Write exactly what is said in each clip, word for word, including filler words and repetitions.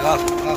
हाँ, हाँ।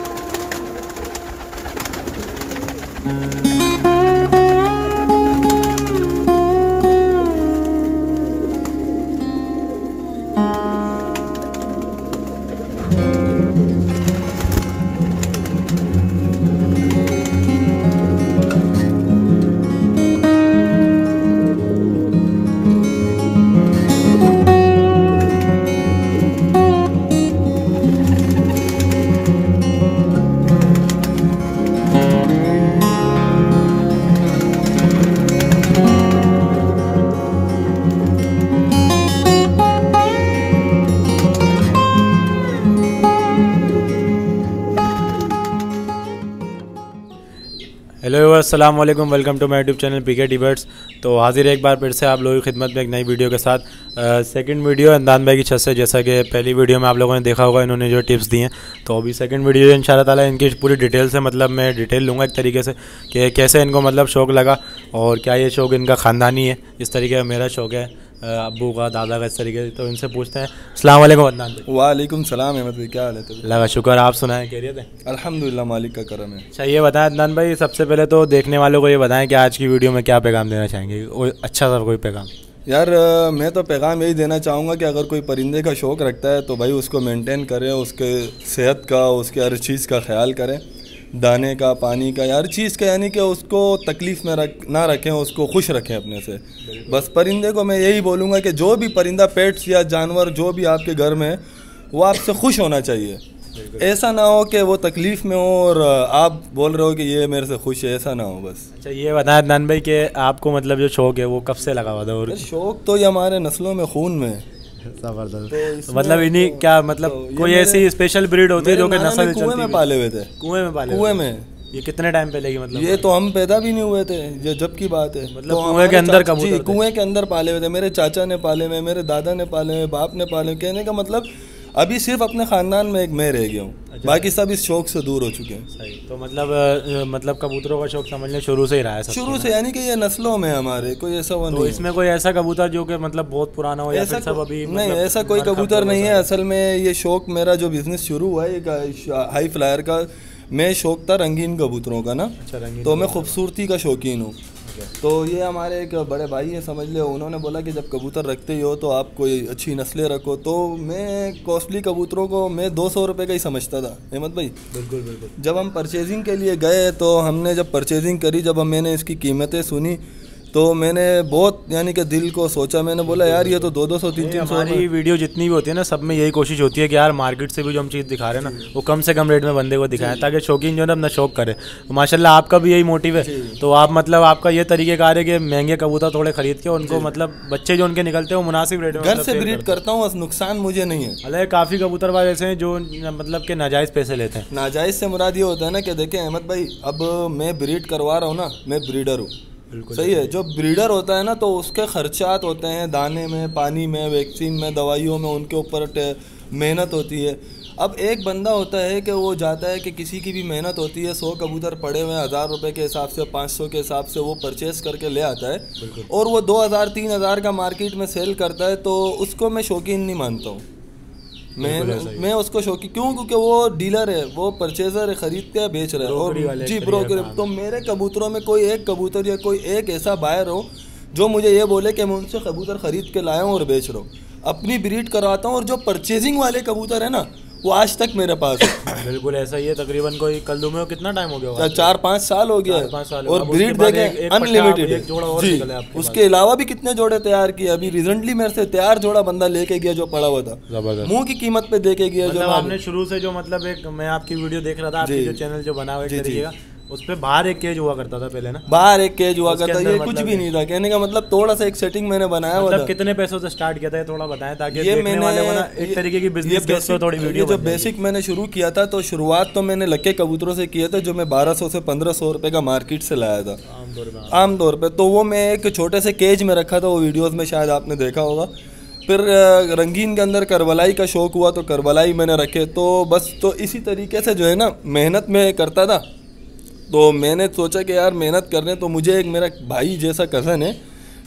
हेलो अस्सलाम वालेकुम, welcome to my YouTube channel PK टिबर्ट्स। तो हाजिर एक बार फिर से आप लोगों की खिदमत में एक नई वीडियो के साथ। सेकंड वीडियो अंदान भाई की छत से, जैसा कि पहली वीडियो में आप लोगों ने देखा होगा इन्होंने जो टिप्स दी हैं, तो अभी सेकंड वीडियो इंशाल्लाह ताला इनकी पूरी डिटेल से, मतलब मैं डिटेल लूँगा एक तरीके से कि कैसे इनको मतलब शौक़ लगा और क्या ये शौक़ इनका ख़ानदानी है, इस तरीके का मेरा शौक़ है, अब्बू का, दादा का, इस तरीके से। तो इनसे पूछते हैं। अस्सलाम वालेकुम अदनान भाई। वालेकुम सलाम अहमद भाई, क्या हाल है? अल्लाह का शुक्र, आप सुनाएं, खैरियत है? अल्हम्दुलिल्लाह, मालिक का करम है। अच्छा ये बताएं अदनान भाई, सबसे पहले तो देखने वालों को ये बताएं कि आज की वीडियो में क्या पैगाम देना चाहेंगे, कोई अच्छा सा कोई पैगाम। यार मैं तो पैगाम यही देना चाहूँगा कि अगर कोई परिंदे का शौक़ रखता है तो भाई उसको मेंटेन करें, उसके सेहत का, उसके हर चीज़ का ख्याल करें, दाने का, पानी का, हर चीज़ का, यानी कि उसको तकलीफ़ में रख ना रखें, उसको खुश रखें अपने से। बस परिंदे को मैं यही बोलूँगा कि जो भी परिंदा, पेट्स या जानवर जो भी आपके घर में है, वो आपसे खुश होना चाहिए। ऐसा ना हो कि वो तकलीफ़ में हो और आप बोल रहे हो कि ये मेरे से खुश है, ऐसा ना हो बस। अच्छा ये बताएं अदनान भाई कि आपको मतलब जो शौक़ है वो कब से लगा हुआ था? और शौक़ तो ये हमारे नस्लों में, खून में है। जबरदस्त। तो मतलब इन्हीं क्या मतलब तो कोई ऐसी स्पेशल ब्रीड होती है जो कि नस्ल कुएं में पाले हुए थे। कुएं में पाले कुएं में। ये कितने टाइम पहले की मतलब? ये तो हम पैदा भी नहीं हुए थे, ये जब की बात है। मतलब तो कुएं के अंदर कबूतर? कुएं के अंदर पाले हुए थे। मेरे चाचा ने पाले हुए, मेरे दादा ने पाले हुए, बाप ने पाले हुए। कहने का मतलब अभी सिर्फ अपने ख़ानदान में एक मैं रह गया हूँ। अच्छा। बाकी सब इस शौक़ से दूर हो चुके हैं। सही। तो मतलब मतलब कबूतरों का शौक़ समझ लें शुरू से ही रहा है? शुरू से, यानी कि ये नस्लों में हमारे, कोई ऐसा वो नहीं। तो इसमें कोई ऐसा कबूतर जो कि मतलब बहुत पुराना हो या फिर सब अभी? नहीं, ऐसा कोई कबूतर नहीं है। असल में ये शौक़, मेरा जो बिज़नेस शुरू हुआ है हाई फ्लायर का, मैं शौक़ था रंगीन कबूतरों का ना। अच्छा, रंगीन। तो मैं खूबसूरती का शौकीन हूँ। तो ये हमारे एक बड़े भाई हैं, समझ ले, उन्होंने बोला कि जब कबूतर रखते ही हो तो आप कोई अच्छी नस्लें रखो। तो मैं कॉस्टली कबूतरों को मैं दो सौ रुपये का ही समझता था अहमद भाई। बिल्कुल बिल्कुल। जब हम परचेजिंग के लिए गए तो हमने जब परचेजिंग करी, जब हम मैंने इसकी कीमतें सुनी तो मैंने बहुत, यानी कि दिल को सोचा, मैंने बोला यार ये तो दो दो सौ तीन तीन सौ। हमारी वीडियो जितनी भी होती है ना, सब में यही कोशिश होती है कि यार मार्केट से भी जो हम चीज़ दिखा रहे हैं ना, वो कम से कम रेट में बंदे को दिखाएं, ताकि शौकीन जो है ना अपना शौक करे। तो माशाल्लाह आपका भी यही मोटिव है। तो आप मतलब आपका ये तरीक़ेकार है कि महंगे कबूतर थोड़े खरीद के उनको, मतलब बच्चे जो उनके निकलते हैं वो मुनासिब रेट में घर से ब्रीड करता हूँ, नुकसान मुझे नहीं है। अरे काफ़ी कबूतरबाज ऐसे हैं जो मतलब के नाजायज़ पैसे लेते हैं। नाजायज़ से मुराद ये होता है ना कि देखें अहमद भाई, अब मैं ब्रीड करवा रहा हूँ ना, मैं ब्रीडर हूँ, सही है। जो ब्रीडर होता है ना तो उसके खर्चात होते हैं दाने में, पानी में, वैक्सीन में, दवाइयों में, उनके ऊपर मेहनत होती है। अब एक बंदा होता है कि वो जाता है कि किसी की भी मेहनत होती है, सौ कबूतर पड़े हुए हैं, हज़ार रुपये के हिसाब से, पाँच सौ के हिसाब से, वो परचेज़ करके ले आता है और वो दो हज़ार तीन हज़ार का मार्केट में सेल करता है। तो उसको मैं शौकीन नहीं मानता हूँ। मैं मैं उसको शौकी क्यों? क्योंकि वो डीलर है, वो परचेजर है, खरीद के बेच रहा है। और जी ब्रोकर। तो मेरे कबूतरों में कोई एक कबूतर या कोई एक ऐसा बायर हो जो मुझे ये बोले कि मैं उनसे कबूतर ख़रीद के लाया हूँ और बेच रहा हूँ, अपनी ब्रीड करवाता हूँ। और जो परचेजिंग वाले कबूतर है ना, वो आज तक मेरे पास है। बिल्कुल ऐसा ही है। तकरीबन कोई कल में कितना टाइम हो गया? चार पाँच साल हो गया है। और ब्रीड देखें अनलिमिटेड है। उसके अलावा भी कितने जोड़े तैयार किए। अभी रिसेंटली मेरे से तैयार जोड़ा बंदा लेके गया जो पड़ा हुआ था, मुंह की कीमत पे देके गया। जो आपने शुरू से जो मतलब एक मैं आपकी वीडियो देख रहा था, आपकी जो चैनल जो बना हुआ है, उस पे बाहर एक केज हुआ करता था पहले ना? बाहर एक केज हुआ करता था, ये कुछ भी नहीं था। कहने का मतलब थोड़ा सा एक सेटिंग मैंने बनाया हुआ था। मतलब कितने पैसों से स्टार्ट किया था, थोड़ा बताएं ताकि ये देखने वाले को ना एक तरीके की बिजनेस के थोड़ी वीडियो। जब बेसिक मैंने शुरू किया था तो शुरुआत तो मैंने लक्के कबूतरों से किया था, जो मैं बारह सौ से पंद्रह सौ रुपए का मार्केट से लाया था आमतौर पर। तो वो मैं एक छोटे से केज में रखा था, वो वीडियोज़ में शायद आपने देखा होगा। फिर रंगीन के अंदर करबलाई का शौक़ हुआ तो करबलाई मैंने रखे। तो बस तो इसी तरीके से जो है ना मेहनत में करता था। तो मैंने सोचा कि यार मेहनत कर रहे हैं तो मुझे एक मेरा भाई जैसा कज़न है,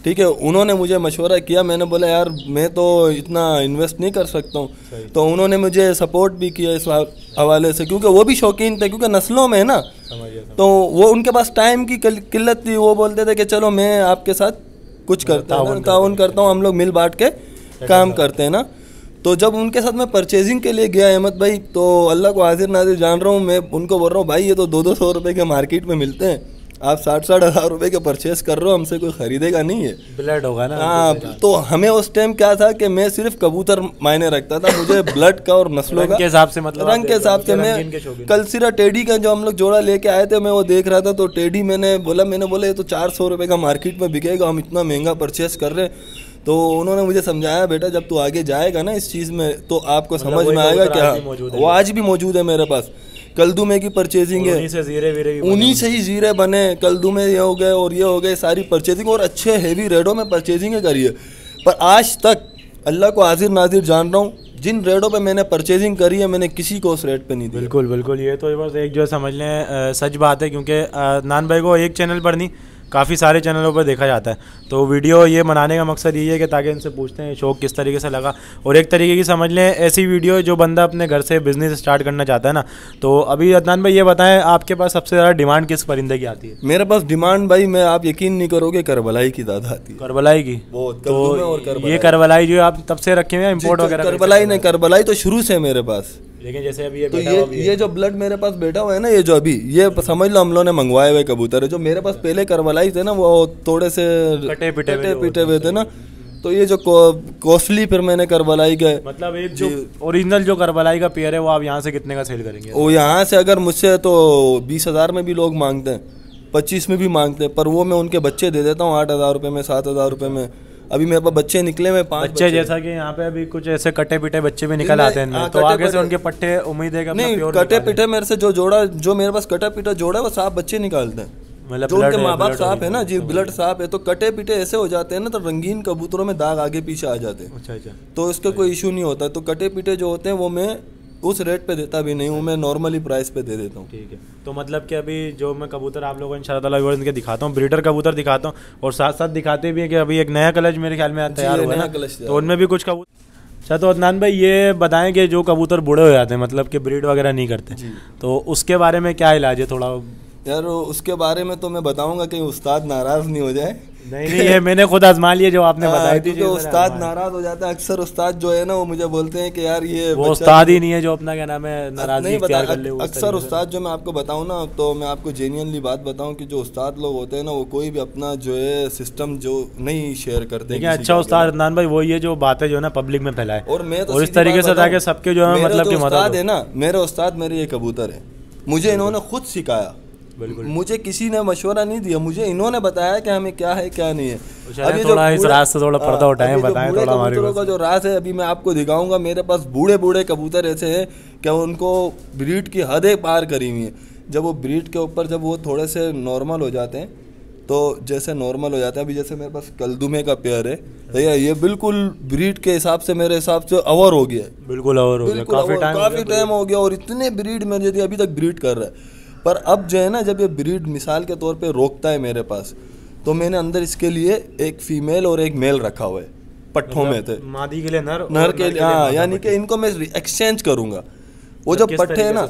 ठीक है, उन्होंने मुझे मशवरा किया, मैंने बोला यार मैं तो इतना इन्वेस्ट नहीं कर सकता हूँ, तो उन्होंने मुझे सपोर्ट भी किया इस हवाले से, क्योंकि वो भी शौकीन थे, क्योंकि नस्लों में है ना, तो वो उनके पास टाइम की किल्लत थी, वो बोलते थे कि चलो मैं आपके साथ कुछ करता हूँ, ताउन करता हूँ, हम लोग मिल बांट के काम करते हैं ना। तो जब उनके साथ मैं परचेजिंग के लिए गया अहमद भाई, तो अल्लाह को हाजिर नाजिर जान रहा हूँ, मैं उनको बोल रहा हूँ भाई ये तो दो दो सौ रुपये के मार्केट में मिलते हैं, आप साठ साठ हज़ार रुपये के परचेस कर रहे हो, हमसे कोई ख़रीदेगा नहीं है, ब्लड होगा ना। हाँ, तो हमें उस टाइम क्या था कि मैं सिर्फ कबूतर मायने रखता था, मुझे ब्लड का और नस्लों का के हिसाब से, मतलब रंग के हिसाब से। मैं कल सिरा टेडी का जो हम लोग जोड़ा लेके आए थे, मैं वो देख रहा था, तो टेडी मैंने बोला मैंने बोला ये तो चार सौ रुपये का मार्केट में बिकेगा, हम इतना महंगा परचेस कर रहे हैं। तो उन्होंने मुझे समझाया बेटा जब तू आगे जाएगा ना इस चीज़ में, तो आपको समझ में आएगा क्या, वो आज भी मौजूद है मेरे पास। कलदुमे की परचेजिंग है, उन्हीं से जीरे वीरे भी उन्हीं से ही जीरे बने, कलदुमे ये हो गए और ये हो गए, सारी परचेजिंग और अच्छे हेवी रेटों में परचेजिंग करी है। पर आज तक अल्लाह को हाजिर नाजिर जान रहा हूँ, जिन रेटों पे मैंने परचेजिंग करी है मैंने किसी को उस रेट पे नहीं दी। बिल्कुल बिल्कुल, ये तो बस एक जो समझ लें सच बात है, क्योंकि नान भाई को एक चैनल पर नहीं काफ़ी सारे चैनलों पर देखा जाता है। तो वीडियो ये बनाने का मकसद ये है कि ताकि इनसे पूछते हैं शौक किस तरीके से लगा, और एक तरीके की समझ लें ऐसी वीडियो जो बंदा अपने घर से बिजनेस स्टार्ट करना चाहता है ना। तो अभी अदनान भाई ये बताएं आपके पास सबसे ज़्यादा डिमांड किस परिंदे की आती है? मेरे पास डिमांड भाई मैं आप यकीन नहीं करोगे करबलाई की ज़्यादा आती है। करबलाई की? बहुत। तो और करबलाई, ये करबलाई जो आप तब से रखे हुए हैं इम्पोर्ट वगैरह? करबलाई नहीं, करबलाई तो शुरू से मेरे पास। लेकिन जैसे अभी ये तो ये ये जो ब्लड मेरे पास बैठा हुआ है ना, ये जो अभी ये समझ लो हम लोगों ने मंगवाए हुए कबूतर है, जो मेरे पास पहले करबलाई थे ना वो थोड़े से कटे पिटे पिटे हुए थे ना, तो ये जो कॉस्टली फिर मैंने करबलाई गए। मतलब एक जो ओरिजिनल जो करबलाई का पेयर है वो आप यहाँ से कितने का सेल करेंगे? वो यहाँ से अगर मुझसे तो बीस हजार में भी लोग मांगते हैं, पच्चीस में भी मांगते हैं, पर वो मैं उनके बच्चे दे देता हूँ आठ हजार रुपये में, सात हजार रुपये में। अभी मेरे पास बच्चे निकले में पांच बच्चे, जैसा कि यहाँ पे अभी कुछ ऐसे कटे पिटे बच्चे भी निकल आते हैं, तो आगे से उनके पट्टे उम्मीद है कि नहीं कटे पिटे मेरे से जो जोड़ा जो मेरे पास कटा पिटा जोड़ा है वो साफ बच्चे निकालते हैं, मतलब जो उनके माँ बाप साफ है ना जी, ब्लड साफ है, तो कटे पिटे ऐसे हो जाते हैं ना, तो रंगीन कबूतरों में दाग आगे पीछे आ जाते हैं। अच्छा अच्छा, तो इसका कोई इशू नहीं होता। तो कटे पिटे जो होते हैं वो मैं उस रेट पे देता भी नहीं हूँ, मैं नॉर्मली प्राइस पे दे देता हूँ। ठीक है, तो मतलब कि अभी जो मैं कबूतर आप लोगों को इंशाल्लाह इनके दिखाता हूँ, ब्रीडर कबूतर दिखाता हूँ, और साथ साथ दिखाते भी है कि अभी एक नया कलश मेरे ख्याल में तैयार हुआ है, तो उनमें भी कुछ कबूतर। अच्छा, तो अदनान भाई ये बताएं कि जो कबूतर बूढ़े हो जाते हैं, मतलब कि ब्रीड वगैरह नहीं करते, तो उसके बारे में क्या इलाज है? थोड़ा यार उसके बारे में तो मैं बताऊंगा कहीं उस्ताद नाराज नहीं हो जाए। नहीं नहीं, ये मैंने खुद आजमा लिया जो आपने बताई थी। जो उस्ताद नाराज हो जाता है, अक्सर उस्ताद जो है ना वो मुझे बोलते हैं कि यार ये वो उस्ताद ही नहीं है जो अपना क्या नाम है नाराजगी इख्तियार कर ले। अक्सर उस्ताद जो मैं आपको बताऊं ना, तो मैं आपको जेन्युइनली बात बताऊं कि जो उस्ताद लोग होते हैं ना वो कोई भी अपना जो है सिस्टम जो नहीं शेयर करते हैं। अच्छा उस्ताद अदनान भाई वो ये जो बातें जो है ना पब्लिक में फैलाए, और मैं तो इस तरीके से ताकि सबके जो है मतलब कि उस्ताद है ना, मेरे उस्ताद मेरे ये कबूतर है, मुझे इन्होंने खुद सिखाया, मुझे किसी ने मशवरा नहीं दिया, मुझे इन्होंने बताया कि हमें क्या है क्या नहीं है। अभी थोड़ा इस राज से थोड़ा पर्दा उठाएं, बताएं थोड़ा हमारे कबूतरों का जो राज है अभी मैं आपको दिखाऊंगा। मेरे पास बूढ़े बूढ़े कबूतर ऐसे हैं कि उनको ब्रीड की हदें पार करी हुई हैं। जब वो ब्रीड के ऊपर जब वो थोड़े से नॉर्मल हो जाते हैं, तो जैसे नॉर्मल हो जाते हैं, अभी जैसे मेरे पास कलदुमे का पेयर है भैया, ये बिल्कुल ब्रीड के हिसाब से मेरे हिसाब से अवर हो गया, बिल्कुल अवर हो गया, काफी टाइम काफी टाइम हो गया, और इतने ब्रीड में यदि अभी तक ब्रीड कर रहा है। पर अब जो है ना, जब ये ब्रीड मिसाल के तौर पे रोकता है मेरे पास, तो मैंने अंदर इसके लिए एक फीमेल और एक मेल रखा हुआ है, पट्ठों में थे, मादी के लिए नर, नर के लिए, हाँ, यानी कि इनको मैं एक्सचेंज करूंगा। वो जो पट्ठे है ना,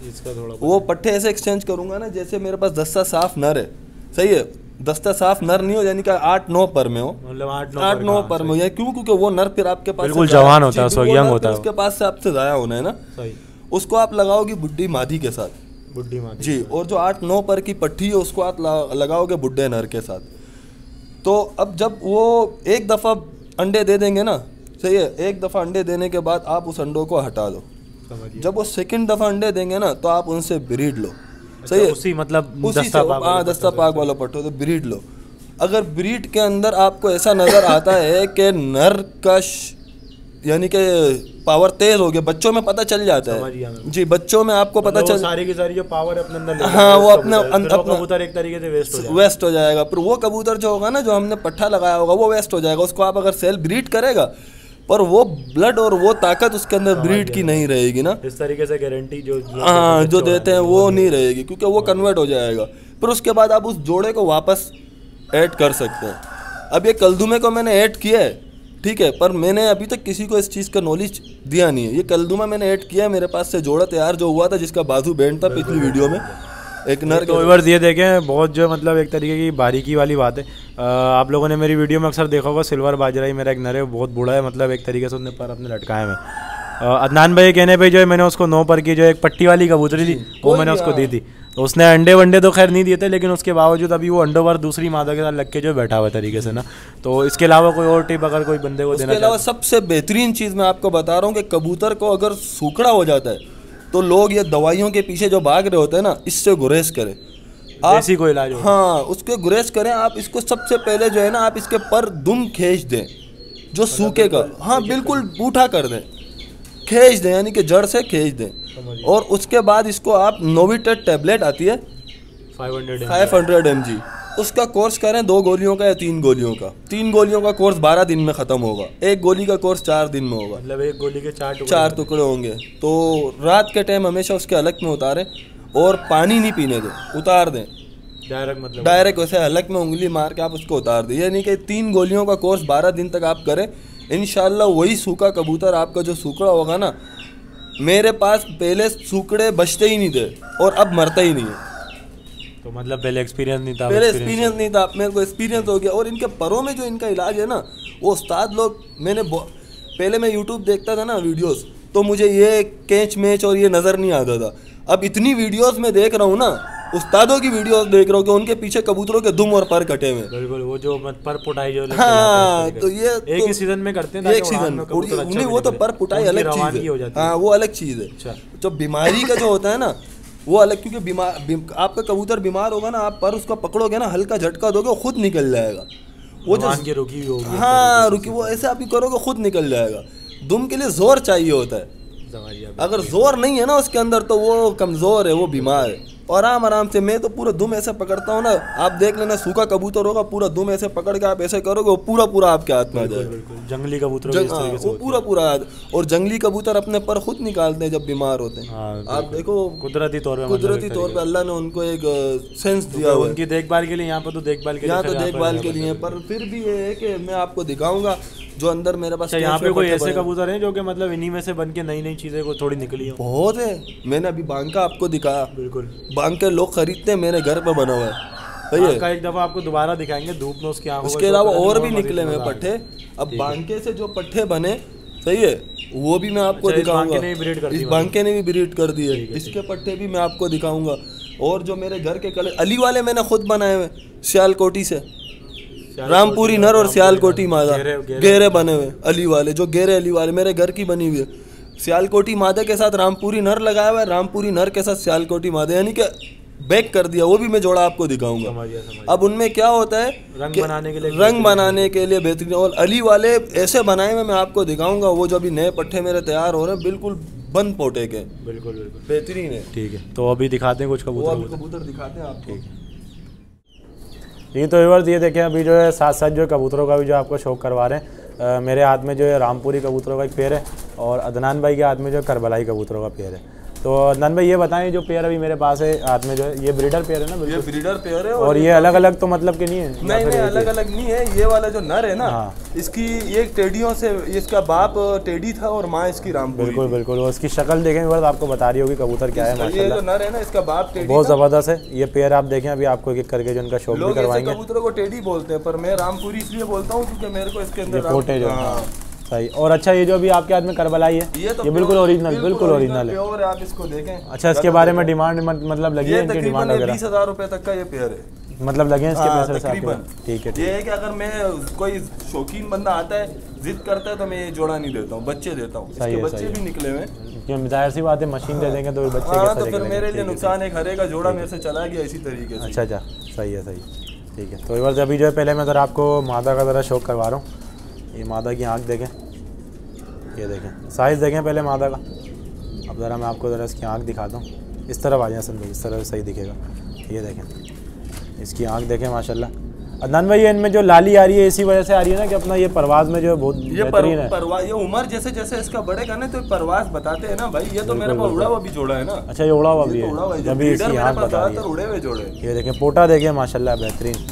वो पट्ठे ऐसे एक्सचेंज करूंगा ना जैसे मेरे पास दस्ता साफ नर है, सही है, दस्ता साफ नर नहीं हो, यानी कि आठ नौ पर में हो, मतलब आठ नौ पर में हो, क्यों? क्योंकि वो नर फिर आपके पास बिल्कुल जवान होता है, यंग होता है, उसके पास से आपसे जाया होना है ना, उसको आप लगाओगे बुड्ढी मादी के साथ, बुड्ढी मादी जी, और जो आठ नौ पर की पट्टी है उसको आप लगाओगे बुड्ढे नर के साथ। तो अब जब वो एक दफ़ा अंडे दे देंगे ना, सही है, एक दफ़ा अंडे देने के बाद आप उस अंडों को हटा दो, जब वो सेकंड दफ़ा अंडे देंगे ना तो आप उनसे ब्रीड लो, सही है, उसी मतलब उसी से, हाँ, दस्ता पाक वाला पट्टो, तो ब्रीड लो। अगर ब्रीड के अंदर आपको ऐसा नज़र आता है कि नर का यानी कि पावर तेज हो गया, बच्चों में पता चल जाता है जी, बच्चों में आपको पता चल, सारी की सारी जो पावर अपने अंदर, हाँ, वो अपने कबूतर एक तरीके से वेस्ट हो जाएगा, वेस्ट हो जाएगा। फिर वो कबूतर जो होगा ना, जो हमने पट्ठा लगाया होगा, वो वेस्ट हो जाएगा। उसको आप अगर सेल ब्रीड करेगा, पर वो ब्लड और वो ताकत उसके अंदर ब्रीड की नहीं रहेगी ना, इस तरीके से गारंटी जो हाँ जो देते हैं वो नहीं रहेगी, क्योंकि वो कन्वर्ट हो जाएगा। फिर उसके बाद आप उस जोड़े को वापस ऐड कर सकते हैं, अब ये कलदुमे को मैंने ऐड किया है, ठीक है, पर मैंने अभी तक किसी को इस चीज़ का नॉलेज दिया नहीं है। ये कलदुमा मैंने ऐड किया है, मेरे पास से जोड़ा तैयार जो हुआ था, जिसका बाजू बैंड था पिछली वीडियो में, एक नर। तो व्यूअर्स ये देखें, बहुत जो मतलब एक तरीके की बारीकी वाली बात है। आ, आप लोगों ने मेरी वीडियो में अक्सर देखा होगा, सिल्वर बाजरा ही मेरा एक नर है, बहुत बूढ़ा है, मतलब एक तरीके से उसने पर अपने लटकाए में। अदनान भाई कहने पे जो है मैंने उसको नौ पर की जो एक पट्टी वाली कबूतरी थी वो मैंने उसको दी थी, तो उसने अंडे वंडे तो खैर नहीं दिए थे, लेकिन उसके बावजूद अभी वो अंडों पर दूसरी मादा के साथ लग के जो बैठा हुआ तरीके से ना। तो इसके अलावा कोई और टिप अगर कोई बंदे को देना? इसके अलावा सबसे बेहतरीन चीज़ मैं आपको बता रहा हूँ कि कबूतर को अगर सूखड़ा हो जाता है तो लोग ये दवाइयों के पीछे जो भाग रहे होते हैं ना, इससे गुरेज करें आप। ऐसी कोई इलाज हो? हाँ, उसके गुरेज करें आप। इसको सबसे पहले जो है ना, आप इसके पर दुम खींच दें जो सूखे का, हाँ बिल्कुल बूठा कर दें, खींच दें, यानी कि जड़ से खींच दें। और उसके बाद इसको आप नोविटेट टैबलेट आती है फाइव हंड्रेड एम जी, उसका कोर्स करें, दो गोलियों का या तीन गोलियों का। तीन गोलियों का कोर्स बारह दिन में ख़त्म होगा, एक गोली का कोर्स चार दिन में होगा, मतलब एक गोली के चार टुकड़े चार टुकड़े होंगे। तो रात के टाइम हमेशा उसके हलक में उतारें और पानी नहीं पीने दें, उतार दें डायरेक्ट, मतलब डायरेक्ट वैसे हलक में उंगली मार के आप उसको उतार दें। यानी कि तीन गोलियों का कोर्स बारह दिन तक आप करें, इंशाल्लाह वही सूखा कबूतर आपका जो सूखड़ा होगा ना, मेरे पास पहले सूखड़े बचते ही नहीं थे और अब मरता ही नहीं है। तो मतलब पहले एक्सपीरियंस नहीं था? पहले एक्सपीरियंस नहीं था, मेरे को एक्सपीरियंस हो गया। और इनके परों में जो इनका इलाज है ना, वो उस्ताद लोग, मैंने पहले मैं यूट्यूब देखता था ना वीडियोस, तो मुझे ये कैच मैच और ये नज़र नहीं आता था। अब इतनी वीडियोस में देख रहा हूँ ना, उस्तादों की वीडियोस देख रहा हूँ कि उनके पीछे कबूतरों के दुम और पर कटे हुए। बिल्कुल, वो जो पर पुटाई जो हाँ, तो ये एक ही सीजन में करते हैं, एक सीजन नहीं, वो तो पर पुटाई अलग चीज़ है, हाँ वो अलग चीज़ है। जो बीमारी का जो होता है ना वो अलग, क्योंकि बीमार बिम, आपका कबूतर बीमार होगा ना, आप पर उसका पकड़ोगे ना, हल्का झटका दोगे, वो खुद निकल जाएगा। वो जो रुकी होगी, हाँ रुकी, वो ऐसे आप ही करोगे खुद निकल जाएगा। दुम के लिए जोर चाहिए होता है, अगर जोर नहीं है ना उसके अंदर तो वो कमज़ोर है, वो बीमार है। और आराम आराम से, मैं तो पूरा दुम ऐसे पकड़ता हूँ ना, आप देख लेना, सूखा कबूतर होगा, पूरा दुम ऐसे पकड़ के आप ऐसे करोगे, वो पूरा पूरा आपके हाथ में आ जाएगा। जंगली कबूतर जंग, हाँ, वो पूरा पूरा। और जंगली कबूतर अपने पर खुद निकालते हैं जब बीमार होते हैं। हाँ, आप देखो कुदरती तौर पे, कुदरती तौर पे अल्लाह ने उनको एक सेंस दिया हुआ है उनकी देखभाल के लिए। यहाँ पर तो देखभाल के लिए, यहाँ तो देखभाल के लिए, पर फिर भी ये है कि मैं आपको दिखाऊंगा जो अंदर मेरे पास। यहाँ पे कोई ऐसे कबूतर हैं जो कि मतलब इन्हीं में से बन के नई नई चीजें को थोड़ी निकली हो? बहुत है, मैंने अभी बांका आपको दिखाया, बिल्कुल बांके लोग खरीदते हैं, मेरे घर पे बना हुआ है, सही है। एक दफा आपको दोबारा दिखाएंगे धूप में उसकी आंखों। उसके अलावा और भी निकले हुए पट्ठे, अब बांके से जो पट्ठे बने, सही है, वो भी मैं आपको दिखाऊंगा। इस बांके ने भी ब्रीड कर दी है, इसके पट्ठे भी मैं आपको दिखाऊंगा। और जो मेरे घर के कलर अली वाले मैंने खुद बनाए हुए, सियालकोटी से, रामपुरी नर और सियालकोटी मादा, गेरे बने हुए अली वाले, जो गेरे अली वाले मेरे घर की बनी हुई है। सियालकोटी मादा के साथ रामपुरी नर लगाया हुआ है, रामपुरी नर के साथ सियालकोटी मादा, यानी कि बैक कर दिया, वो भी मैं जोड़ा आपको दिखाऊंगा। अब उनमें क्या होता है, रंग बनाने के लिए, रंग बनाने के लिए बेहतरीन। और अली वाले ऐसे बनाए हुए मैं आपको दिखाऊंगा। वो जो अभी नए पट्टे मेरे तैयार हो रहे हैं, बिल्कुल बंद पोटे के, बिल्कुल बिल्कुल बेहतरीन है। ठीक है, तो अभी दिखाते हैं कुछ कबूतर, कबूतर दिखाते हैं आपको। ये तो व्यूअर्स ये देखें, अभी जो है साथ साथ जो कबूतरों का भी जो आपको शौक करवा रहे हैं। आ, मेरे हाथ में जो है रामपुरी कबूतरों का एक पेयर है और अदनान भाई के हाथ में जो है करबलाई कबूतरों का पेयर है। तो अदनान भाई ये बताएं, जो पेयर अभी मेरे पास है हाथ में, जो है ये ब्रीडर पेयर है ना? ये ब्रीडर पेयर है। और, और ये अलग अलग तो मतलब कि नहीं है? नहीं नहीं, अलग अलग नहीं है। ये वाला जो नर है ना, हाँ। इसकी ये टेडियों से, इसका बाप टेडी था और माँ इसकी रामपुरी। बिल्कुल बिल्कुल, और इसकी शक्ल देखें व्यूअर्स, आपको बता रही होगी कबूतर क्या है। माशाल्लाह, ये जो नर है ना, इसका बाप टेडी, बहुत जबरदस्त है ये पेयर। आप देखें, अभी आपको एक एक करके जो इनका शौक भी करवाएंगे। कबूतरों को टेडी बोलते हैं, पर मैं रामपुरी इसलिए बोलता हूँ क्योंकि मेरे को इसके अंदर फोटे जो सही। और अच्छा, ये जो अभी आपके हाथ में करबलाई है, ये, तो ये बिल्कुल ओरिजिनल, बिल्कुल ओरिजिनल है, प्योर है। आप इसको देखें। अच्छा, इसके बारे में डिमांड मतलब लगी है इनकी डिमांड वगैरह? बीस हजार रुपए तक का ये पेयर है, मतलब लगे हैं इसके पैसे तकरीबन। ठीक है, ये है कि अगर मैं कोई शौकीन बंदा आता है, जिद करता है, तो मैं ये जोड़ा नहीं देता हूँ, बच्चे देता हूँ। इसके बच्चे भी निकले हुए, जाहिर सी बात है, मशीन दे देंगे तो बच्चे हाँ, तो फिर मेरे लिए नुकसान है। हरे का जोड़ा मेरे से चला गया इसी तरीके से। अच्छा अच्छा, सही है, सही, ठीक है। तो एक बार अभी जो है पहले मैं ज़रा आपको मादा का ज़रा शौक करवा रहा हूँ। ये मादा की आँख देखें, ये देखें, साइज़ देखें पहले मादा का। अब ज़रा मैं आपको ज़रा इसकी आँख दिखाता हूँ। इस तरफ आ जाए असल में, इस तरह सही दिखेगा। ये देखें, इसकी आँख देखें माशाल्लाह। अदनान भाई, ये इनमें जो लाली आ रही है इसी वजह से आ रही है ना कि अपना ये परवाज़ में जो है बहुत बेहतरीन है। परवाज़, ये उम्र जैसे जैसे इसका बढ़ेगा ना, तो परवाज़ बताते हैं ना भाई। ये तो मेरे पास उड़ा हुआ भी जोड़ा है ना। अच्छा, ये उड़ा हुआ भी है, अभी इसकी आँख बता रही है। उड़े हुए जोड़े, ये देखें, पोटा देखें माशाल्लाह बेहतरीन।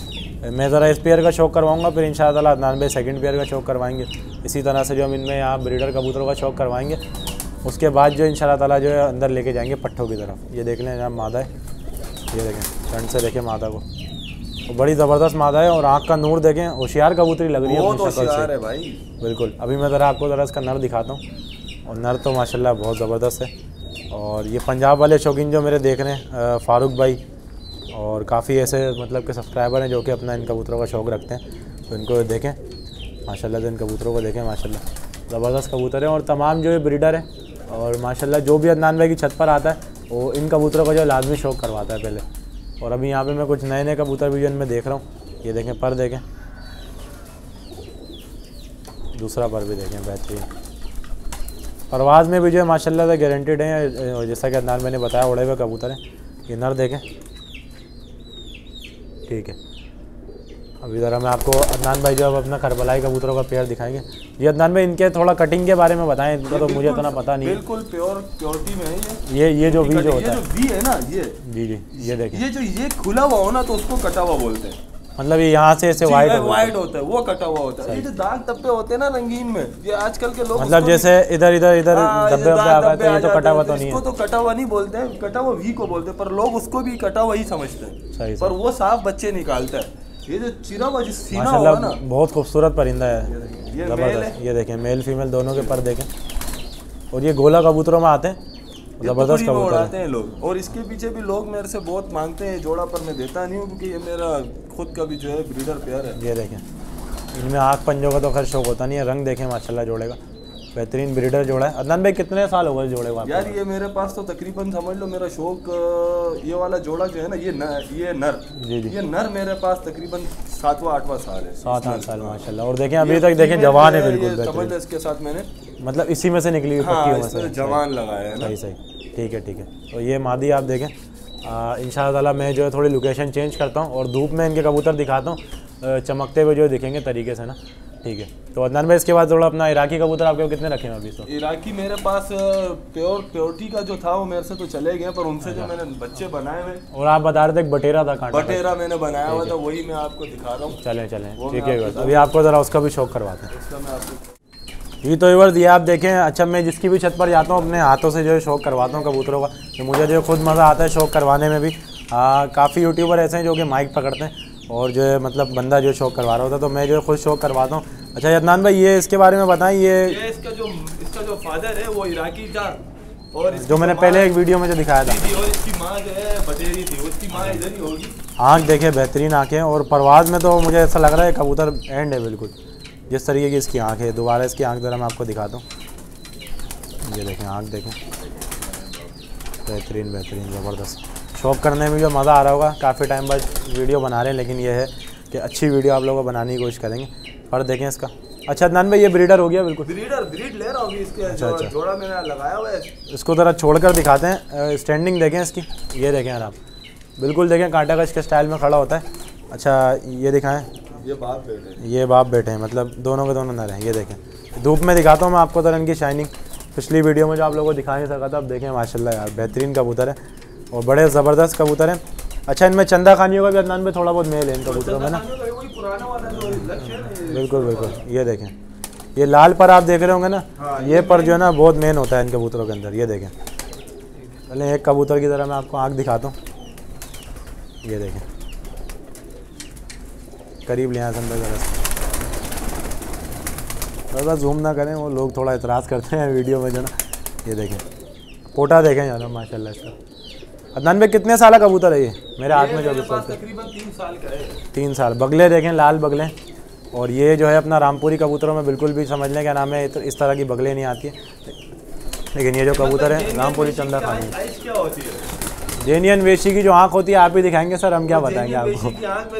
मैं ज़रा इस पेयर का शौक करवाऊंगा, फिर इंशाअल्लाह अदनान भाई सेकंड पेयर का शौक करवाएंगे। इसी तरह से जो हम इनमें यहाँ ब्रीडर कबूतरों का शौक करवाएंगे, उसके बाद जो इंशाअल्लाह ताला जो है अंदर लेके जाएंगे पट्ठों की तरफ। ये देख लें यहाँ मादा है, ये देखें फ्रंट से देखें मादा को, वो बड़ी ज़बरदस्त मादा है और आँख का नूर देखें, होशियार कबूतरी लग रही है, बहुत होशियार है भाई बिल्कुल। अभी मैं ज़रा आपको ज़रा इसका नर दिखाता हूँ, और नर तो माशाल्लाह बहुत ज़बरदस्त है। और ये पंजाब वाले शौकीन जो मेरे देख रहे हैं, फ़ारूक भाई और काफ़ी ऐसे मतलब के सब्सक्राइबर हैं जो कि अपना इन कबूतरों का शौक़ रखते हैं, तो इनको देखें माशाल्लाह से, इन कबूतरों को देखें माशाल्लाह ज़बरदस्त कबूतर हैं। और तमाम जो है ब्रीडर है, और माशाल्लाह जो भी अदनान भाई की छत पर आता है वो इन कबूतरों का जो लाजमी शौक़ करवाता है पहले। और अभी यहाँ पे मैं कुछ नए नए कबूतर भी जो इनमें देख रहा हूँ, ये देखें पर देखें, दूसरा पर भी देखें बेहतरीन। परवाज़ में भी जो है माशाल्लाह से गारंटेड है, जैसा कि अदनान मैंने बताया उड़े हुए कबूतर हैं। ये नर देखें, ठीक है। अभी ज़रा मैं आपको अदनान भाई जो अब अपना करबलाई कबूतरों का पेयर दिखाएंगे। ये अदनान भाई इनके थोड़ा कटिंग के बारे में बताएं, इनका तो मुझे इतना पता नहीं। बिल्कुल प्योर प्योरिटी में है ये। ये ये जो वी जो होता है, ये जो वी है ना, ये जी जी ये देखें, ये जो ये खुला हुआ हो ना तो उसको कटा हुआ बोलते हैं। मतलब ये यहाँ से ऐसे वाइट वाइट होता है, वो कटा हुआ होता है। ये जो दाग धब्बे होते हैं ना रंगीन में, ये आजकल के लोग मतलब जैसे इधर इधर इधर धब्बे धब्बे आ गए, तो ये तो कटा हुआ तो नहीं है। इसको तो कटा हुआ नहीं बोलते हैं, कटा हुआ वी को बोलते हैं, पर लोग उसको भी कटा हुआ ही समझते हैं, पर वो साफ बच्चे निकालता है। ये जो चिरा हुआ जिस सीना होगा ना, बहुत खूबसूरत परिंदा है, जबरदस्त। ये देखें मेल फीमेल दोनों के पर देखें, और ये गोला कबूतरों में आते हैं, जबरदस्त कबूतर उड़ाते हैं लोग। और इसके पीछे भी लोग मेरे से बहुत मांगते हैं जोड़ा, पर मैं देता नहीं हूँ क्योंकि ये मेरा खुद का भी जो है ब्रीडर पेयर है। ये देखें, इनमें आँख पंजों का तो खैर शौक होता नहीं है, रंग देखें माशाल्लाह जोड़े का बेहतरीन ब्रीडर जोड़ा है। अदनान भाई कितने साल हो गए जोड़े को? यार ये मेरे पास तो तकरीबन समझ लो मेरा शौक ये वाला जोड़ा जो है ना, ये न, ये नर जी जी ये नर मेरे पास तकरीबन सातवां आठवां साल है, सात आठ साल माशाल्लाह। और देखें अभी तक देखें जवान है बिल्कुल, समझ लो इसके साथ मैंने मतलब इसी में से निकली हुई पट्टियों में से जवान लगाया है। सही सही, ठीक है ठीक है। तो ये मादी आप देखें, इंशाअल्लाह मैं जो है थोड़ी लोकेशन चेंज करता हूँ और धूप में इनके कबूतर दिखाता हूँ, चमकते हुए जो दिखेंगे तरीके से ना, ठीक है। तो अदनान भाई इसके बाद थोड़ा अपना इराकी कबूतर आपके कितने रखे हैं अभी? तो इराकी मेरे पास प्योर प्योरिटी का जो था वो मेरे से तो चले गए, पर उनसे जो मैंने बच्चे बनाए हुए। और आप बता रहे थे बटेरा था, कांटा बटेरा मैंने बनाया हुआ था, वही मैं आपको दिखा रहा हूँ। चलें चलें ठीक है, अभी आपको ज़रा उसका भी शौक करवाते हैं। उसका मैं आपको ये तो इवर दिया आप देखें। अच्छा मैं जिसकी भी छत पर जाता हूँ अपने हाथों से जो है शौक करवाता हूँ कबूतरों का, तो मुझे जो खुद मज़ा आता है शौक करवाने में भी। काफ़ी यूट्यूबर ऐसे हैं जो कि माइक पकड़ते हैं और जो है मतलब बंदा जो शौक करवा रहा होता है, तो मैं जो है खुद शौक करवाता हूँ। अच्छा अदनान भाई ये इसके बारे में बताएं, ये, ये इसका जो इसका जो फादर है वो इराकी था, और जो मैंने पहले एक वीडियो में जो दिखाया था, और इसकी माँ जो है बटेरी थी, उसकी माँ इधर ही होगी। आँख देखे बेहतरीन आँखें, और परवाज़ में तो मुझे ऐसा लग रहा है कबूतर एंड है बिल्कुल, जिस तरीके की इसकी आँख है। दोबारा इसकी आँख ज़रा मैं आपको दिखाता हूँ, ये देखें आँख देखें, बेहतरीन बेहतरीन ज़बरदस्त। शौक करने में जो मज़ा आ रहा होगा, काफ़ी टाइम बाद वीडियो बना रहे हैं, लेकिन ये है कि अच्छी वीडियो आप लोगों को बनाने की कोशिश करेंगे। पर देखें इसका, अच्छा अदनान भाई ये ब्रीडर हो गया बिल्कुल, ब्रीडर ब्रीड ले रहा होगी इसके। अच्छा, अच्छा। जोड़ा मैंने लगाया हुआ है, इसको ज़रा छोड़कर दिखाते हैं। स्टैंडिंग देखें इसकी, ये देखें यार आप बिल्कुल देखें, कांटा का इसके स्टाइल में खड़ा होता है। अच्छा ये दिखाएं, ये बाप बेटे ये बाप बेटे हैं, मतलब दोनों के दोनों नर हैं। ये देखें धूप में दिखाता हूँ मैं आपको तरह इनकी शाइनिंग। पिछली वीडियो में जो आप लोगों को दिखा नहीं सका था, अब देखें माशाल्लाह यार बेहतरीन कबूतर है और बड़े ज़बरदस्त कबूतर हैं। अच्छा इनमें चंदा खानियों का भी अदनान में थोड़ा बहुत मेल है इन कबूतरों में ना, बिल्कुल बिल्कुल। ये देखें ये लाल पर आप देख रहे होंगे ना, ये पर जो है ना बहुत मेन होता है इन कबूतरों के अंदर। ये देखें, पहले एक कबूतर की तरह मैं आपको आँख दिखाता हूँ, ये देखें करीब ले आए अंदर ज़रा ज़्यादा जूम ना करें, वो लोग थोड़ा एतराज़ करते हैं वीडियो में जो ना। ये देखें पोटा देखें यार माशाल्लाह इसका। अदनान भाई कितने साल का कबूतर है ये? मेरे हाथ में जो अभी तकरीबन तीन साल का है। तीन साल। बगले देखें लाल बगले, और ये जो है अपना रामपुरी कबूतरों में बिल्कुल भी समझ लें क्या नाम है, इस तरह की बगले नहीं आती है, लेकिन ये जो कबूतर है रामपुरी चंदा खानी है। जेनियन वेशी की जो आँख होती है आप ही दिखाएंगे सर, हम क्या बताएंगे आपको?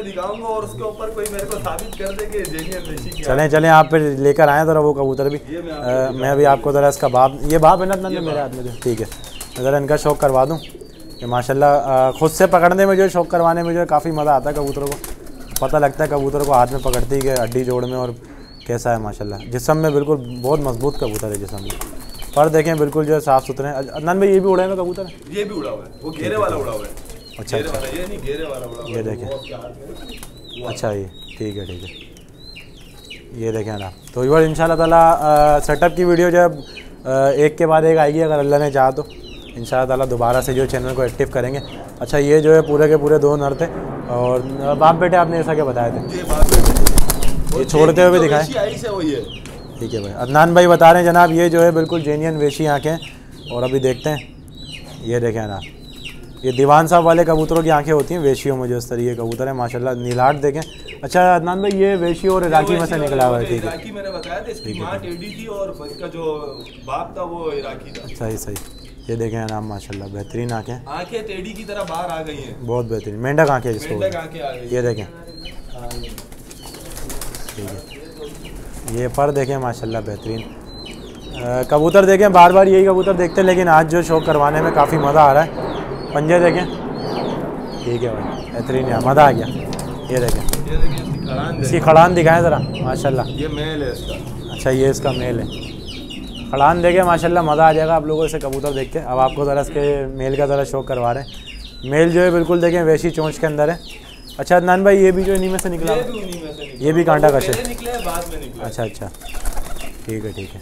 चलें चलें आप फिर लेकर आएँ ज़रा वो कबूतर भी। आ, मैं अभी आपको ज़रा इसका बाप, ये बाप है ना इतना मेरे हाथ में जो, ठीक है ज़रा इनका शौक करवा दूँ कि माशाल्लाह खुद से पकड़ने में जो है शौक करवाने में जो है काफ़ी मज़ा आता है कबूतरों को। पता लगता है कबूतर को हाथ में पकड़ते ही कि हड्डी जोड़ में और कैसा है माशाल्लाह। जिस्म में बिल्कुल बहुत मजबूत कबूतर है जिस्म में, पर देखें बिल्कुल जो है साफ़ सुथरे हैं। अदनान भाई ये भी उड़े हुए कबूतर है? ये भी उड़ा हुआ है, वो घेरे वाला उड़ा हुआ है। अच्छा अच्छा, ये नहीं घेरे वाला उड़ा हुआ है। ये देखें अच्छा ये ठीक है ठीक है, ये देखें ना। तो ये इंशाल्लाह ताला सेटअप की वीडियो जब एक के बाद एक आएगी अगर अल्लाह ने चाहा तो इंशाल्लाह ताला दोबारा से जो चैनल को एक्टिव करेंगे। अच्छा ये जो है पूरे के पूरे दो नर थे और बाप बेटे आपने ऐसा क्या बताए थे, ये छोड़ते हुए भी दिखाएं। ठीक है भाई, अदनान भाई बता रहे हैं जनाब ये जो है बिल्कुल जेन्युइन वेशी आँखें। और अभी देखते हैं, ये देखें ना, ये दीवान साहब वाले कबूतरों की आंखें होती हैं वेशियों में, जो इस तरीके कबूतर है माशाल्लाह। नीलाट देखें। अच्छा अदनान भाई ये वेशी और इराकी में से निकला हुआ है। ठीक है, इराकी मैंने बताया था, इसकी मां टेडी थी और इसका जो बाप था वो इराकी था। सही सही, ये देखें नाम माशाल्लाह बेहतरीन आंखें, आंखें टेडी की तरह बाहर आ गई हैं, बहुत बेहतरीन मेंढक आंखें जिसको, मेंढक आंखें आ गई। ये देखें, ठीक है, ये पर देखें माशाल्लाह बेहतरीन कबूतर देखें। बार बार यही कबूतर देखते हैं लेकिन आज जो शौक करवाने में काफ़ी मज़ा आ रहा है। पंजे देखें, ठीक है भाई बेहतरीन है, मज़ा आ गया। ये देखें, इसकी खड़ान दिखाएं ज़रा माशाल्लाह। ये मेल है इसका। अच्छा ये इसका मेल है, खड़ान देखें माशाल्लाह, मज़ा आ जाएगा आप लोगों से कबूतर देख के। अब आपको ज़रा इसके मेल का ज़रा शौक करवा रहे हैं। मेल जो है बिल्कुल देखें वैसी चोंच के अंदर है। अच्छा अदनान भाई ये भी जो इन्हीं में से निकला, ये भी कांटा कश है। अच्छा अच्छा ठीक है ठीक है,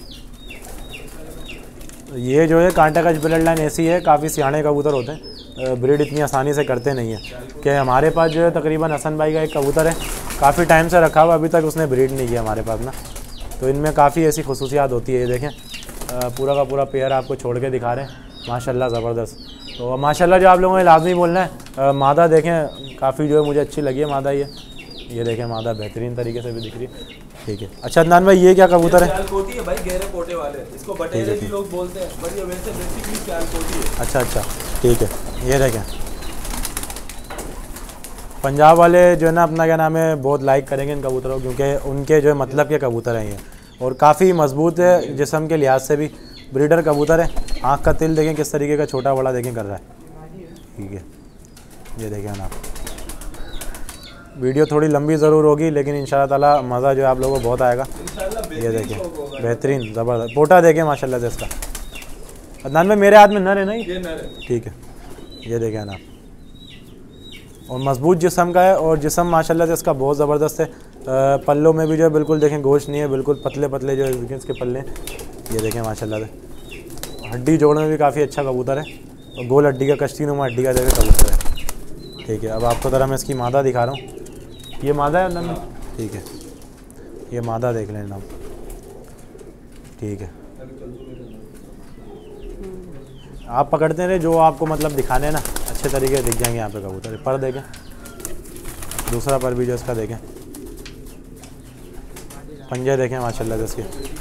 ये जो है कांटा कश ब्लड लाइन ऐसी है, काफ़ी सियाने कबूतर होते हैं, ब्रीड इतनी आसानी से करते नहीं है। कि हमारे पास जो है तकरीबन हसन भाई का एक कबूतर है, काफ़ी टाइम से रखा हुआ, अभी तक उसने ब्रीड नहीं किया हमारे पास ना। तो इनमें काफ़ी ऐसी खसूसियात होती है। ये देखें पूरा का पूरा पेयर आपको छोड़ के दिखा रहे हैं माशाल्लाह ज़बरदस्त। तो माशाल्लाह जो आप लोगों ने लाजमी बोलना है। मादा देखें काफ़ी जो है मुझे अच्छी लगी है मादा, ये ये देखें मादा बेहतरीन तरीके से भी दिख रही है। ठीक है, अच्छा अदनान भाई ये क्या कबूतर है? सियालकोटी है भाई, गहरे पोटे वाले, इसको बटेरे भी लोग बोलते हैं, पर ये वैसे बेसिकली सियालकोटी है। अच्छा अच्छा ठीक है, ये देखें पंजाब वाले जो है ना अपना क्या नाम है बहुत लाइक करेंगे इन कबूतरों, क्योंकि उनके जो है मतलब के कबूतर हैं ये, और काफ़ी मजबूत है जिस्म के लिहाज से भी, ब्रीडर कबूतर है। आँख का तिल देखें किस तरीके का छोटा बड़ा देखें कर रहा है। ठीक है, ये देखें ना, वीडियो थोड़ी लंबी ज़रूर होगी लेकिन इंशाल्लाह ताला मज़ा जो है आप लोगों को बहुत आएगा। ये देखें बेहतरीन ज़बरदस्त पोटा देखें माशाल्लाह से इसका। अदनान भाई मेरे हाथ में नर है ना ये? ठीक है, ये देखें ना, और मजबूत जिस्म का है, और जिस्म माशाल्लाह से इसका बहुत ज़बरदस्त है। पल्लों में भी जो है बिल्कुल देखें गोश्त नहीं है, बिल्कुल पतले पतले जो है इसके पल्ले। ये देखें माशाल्लाह से, हड्डी जोड़ में भी काफ़ी अच्छा कबूतर है, और गोल हड्डी का कश्ती नुमा हड्डी का जो कबूतर है। ठीक है, अब आपको ज़रा मैं इसकी मादा दिखा रहा हूँ। ये मादा है अंदर, ठीक है, ये मादा देख लें नाम। ठीक है, आप पकड़ते रहे जो आपको मतलब दिखाने ना अच्छे तरीके से दिख जाएंगे यहाँ पे कबूतर। पर देखें दूसरा पर भी जो इसका देखें, पंजे देखें माशाल्लाह से इसके।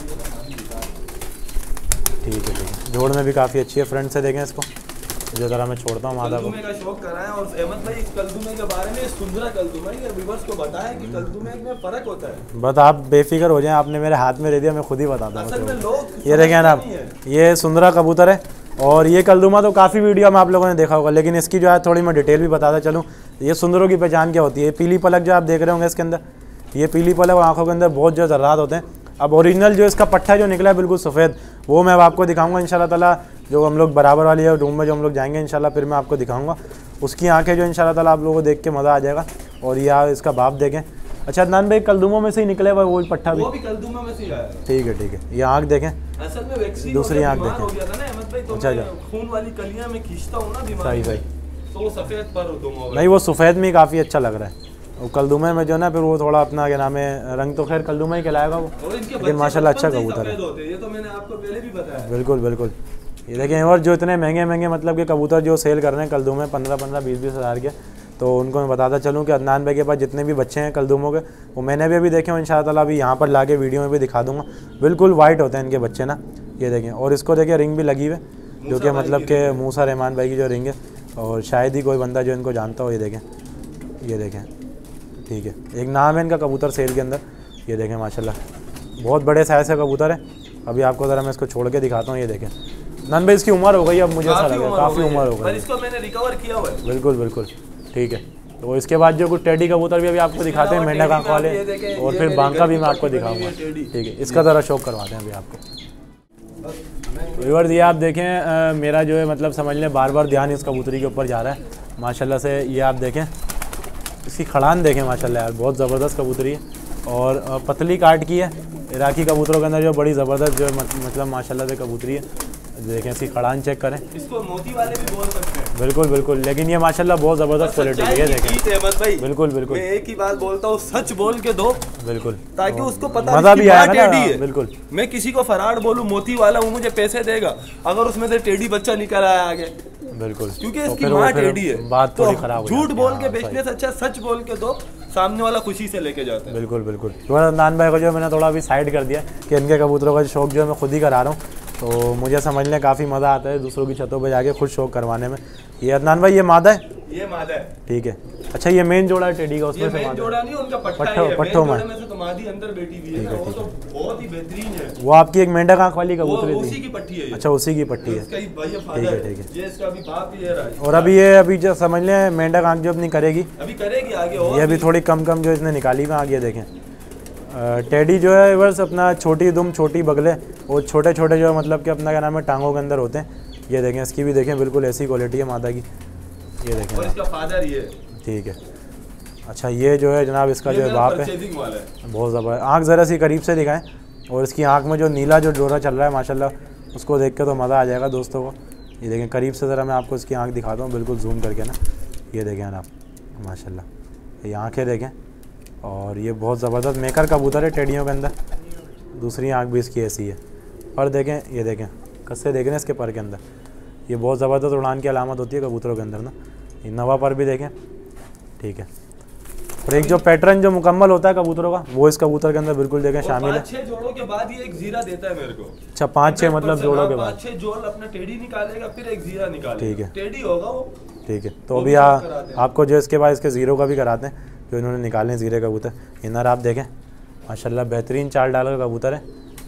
ठीक है ठीक है, जोड़ में भी काफ़ी अच्छी है, फ्रंट से देखें इसको, जो ज़रा मैं छोड़ता हूँ मादा को। कल्दुमे का शौक कराएं, और अहमद भाई इस कल्दुमे के बारे में, सुंदरा कल्दुमा ये व्यूअर्स को बताएं कि कल्दुमे में फ़र्क होता है। बस आप बेफिक्र हो जाएं, आपने मेरे हाथ में दे दिया, मैं खुद ही बताता हूँ। असल में लोग ये देखें ना आप, ये सुंदरा कबूतर है, और ये कल्दुमा तो काफ़ी वीडियो में आप लोगों ने देखा होगा, लेकिन इसकी जो है थोड़ी मैं डिटेल भी बताता चलूँ। ये सुंदरों की पहचान क्या होती है? पीली पलक जो आप देख रहे होंगे इसके अंदर, ये पीली पलक और आँखों के अंदर बहुत जो ज़र्रात होते हैं। अब ओरिजिनल जो इसका पट्टा जो निकला है बिल्कुल सफ़ेद, वो मैं अब आपको दिखाऊंगा इंशाल्लाह ताला। जो हम लोग बराबर वाली है रूम में जो हम लोग जाएंगे इंशाल्लाह, फिर मैं आपको दिखाऊंगा उसकी आंखें जो इंशाल्लाह ताला आप लोगों को देख के मज़ा आ जाएगा। और ये इसका बाप देखें। अच्छा अदनान भाई कल्दुमों में से ही निकले हुआ वो पट्टा भी? वो भी कल्दुमा में से ही आया। ठीक है ठीक है, ये आँख देखें, असल में वैक्सीन दूसरी आँख देखें। हो गया था ना अहमद भाई, तो अच्छा मैं खून वाली कलियां में खींचता हूं ना बीमार, सही सही, तो वो सफ़ेद पर हो नहीं वो सफ़ेद में काफ़ी अच्छा लग रहा है। और कल्दुमे में जो ना फिर वो थोड़ा अपना क्या नाम है, रंग तो खैर कल्दुमा ही कहलाएगा वो, लेकिन माशाल्लाह अच्छा कबूतर है। ये तो मैंने आपको पहले भी बताया। बिल्कुल बिल्कुल, ये देखें। और जो इतने महंगे महंगे मतलब कि कबूतर जो सेल कर रहे हैं कल्दुमे पंद्रह पंद्रह बीस बीस हज़ार के, तो उनको मैं बताता चलूँ कि अदनान भाई के पास जितने भी बच्चे हैं कल्दुमों के, वो मैंने भी अभी देखे हैं इंशाअल्लाह ताला, अभी यहाँ पर ला के वीडियो में भी दिखा दूँगा। बिल्कुल वाइट होते हैं इनके बच्चे ना, ये देखें। और इसको देखें रिंग भी लगी हुई है, जो कि मतलब कि मूसा रहमान भाई की जो रिंग है, और शायद ही कोई बंदा जो इनको जानता हो। ये देखें, ये देखें, ठीक है, एक नाम है इनका कबूतर सेल के अंदर। ये देखें माशाल्लाह बहुत बड़े साइज़ का कबूतर है। अभी आपको ज़रा मैं इसको छोड़ के दिखाता हूँ। ये देखें नन भाई इसकी उम्र हो गई, अब मुझे ऐसा लगा काफ़ी उम्र हो गई, इसको मैंने रिकवर किया हुआ है। बिल्कुल बिल्कुल, ठीक है। तो इसके बाद जो कुछ टेडी कबूतर भी अभी आपको दिखाते हैं, मेंढक आँख वाले, और फिर बांका भी मैं आपको दिखाऊंगा। ठीक है, इसका ज़रा शौक करवाते हैं अभी आपको। व्यूअर्स ये आप देखें, आ, मेरा जो है मतलब समझ लें बार बार ध्यान इस कबूतरी के ऊपर जा रहा है माशाल्लाह से। ये आप देखें इसकी खड़ान देखें माशाल्लाह यार, बहुत ज़बरदस्त कबूतरी है और अ, पतली काट की है। इराकी कबूतरों के अंदर जो बड़ी ज़बरदस्त जो है मत- मतलब माशाल्लाह से कबूतरी है। देखें इसकी खड़ान चेक करें, इसको मोती वाले भी बोल सकते हैं। बिल्कुल बिल्कुल, लेकिन ये माशाल्लाह बहुत ज़बरदस्त क्वालिटी है। ये देखें जीत अहमद भाई, बिल्कुल बिल्कुल मैं एक ही बात बोलता हूँ, सच बोल के दो बिल्कुल, ताकि उसको पता मज़ा भी आएगा टेढ़ी ना। है। बिल्कुल, मैं किसी को फराड बोलूं मोती वाला हूँ, मुझे पैसे देगा, अगर उसमें से टेढ़ी बच्चा निकल आया आगे, बिल्कुल, क्योंकि तो इसकी फिर वो माँ फिर टेढ़ी है, बात तो थोड़ी खराब हो झूठ जाती है। बोल हाँ, के बेचने से अच्छा सच बोल के दो, सामने वाला खुशी से लेके जाता है। बिल्कुल बिल्कुल। थोड़ा अदनान भाई को जो मैंने थोड़ा अभी साइड कर दिया कि इनके कबूतरों का शौक जो है मैं खुद ही करा रहा हूँ, तो मुझे समझने काफ़ी मज़ा आता है दूसरों की छतों पे जाके खुद शौक करवाने में। ये अदनान भाई ये मादा है, ये मादा है, ठीक है। अच्छा ये मेन जोड़ा है टेडी का, उसमें ये से मेन मादा जोड़ा नहीं, उनका पट्टा पट्ठों- ही है। पट्ठों मेन में। जोड़े में से तो मादी अंदर बैठी हुई है ना, वो तो बहुत ही बेहतरीन है। वो आपकी एक मेंढक आँख वाली वो कबूतरी उसी की की पट्टी है ये। अच्छा उसी की पट्टी है। इसका ही भाई ये ठीक फादर है, है, ठीक है। ये इसका भी बाप ही है राज। और अभी ये अभी जो समझ लें मेंढक आँख जो अपनी करेगी, अभी करेगी आगे और ये अभी थोड़ी कम कम जो इसने निकाली में आगे देखें। अ, टेडी जो है बस अपना छोटी दुम छोटी बगले और छोटे छोटे जो है मतलब कि अपना क्या नाम है टांगों के अंदर होते हैं। ये देखें इसकी भी देखें बिल्कुल ऐसी क्वालिटी है मादा की, ये देखें और इसका फादर ये है। ठीक है। अच्छा ये जो है जनाब इसका ये जो है मेरा बाप है, परचेजिंग वाला है। बहुत ज़बरदस्त। आँख ज़रा सी करीब से दिखाएं और इसकी आँख में जो नीला जो डोरा चल रहा है माशाल्लाह उसको देख के तो मज़ा आ जाएगा दोस्तों को। ये देखें करीब से ज़रा मैं आपको इसकी आँख दिखाता हूँ बिल्कुल जूम करके ना, ये देखें आप माशाल्लाह, ये आँखें देखें और ये बहुत ज़बरदस्त मेकर कबूतर है टेडियों के अंदर। दूसरी आँख भी इसकी ऐसी है। पर देखें ये देखें कस्से देखें ना इसके पर के अंदर, ये बहुत ज़बरदस्त उड़ान की अलामत होती है कबूतरों के अंदर ना। ये नवा पर भी देखें, ठीक है। और एक जो पैटर्न जो मुकम्मल होता है कबूतरों का वो इस कबूतर के अंदर बिल्कुल देखें शामिल है। पाँच छह जोड़ों के बाद ये एक जीरा देता है मेरे को। अच्छा पाँच छः मतलब जोड़ों के बाद, पाँच छह जोड़ अपना टेढ़ी निकालेगा, फिर एक जीरा निकालेगा। ठीक है। टेढ़ी होगा वो, ठीक है। तो वो अभी भी आ, सब कराते हैं। आपको जो इसके बाद इसके ज़ीरो का भी कराते हैं जो इन्होंने निकाले हैं ज़ीरे कबूतर। इनर आप देखें माशाल्लाह बेहतरीन चाल डाल का कबूतर है,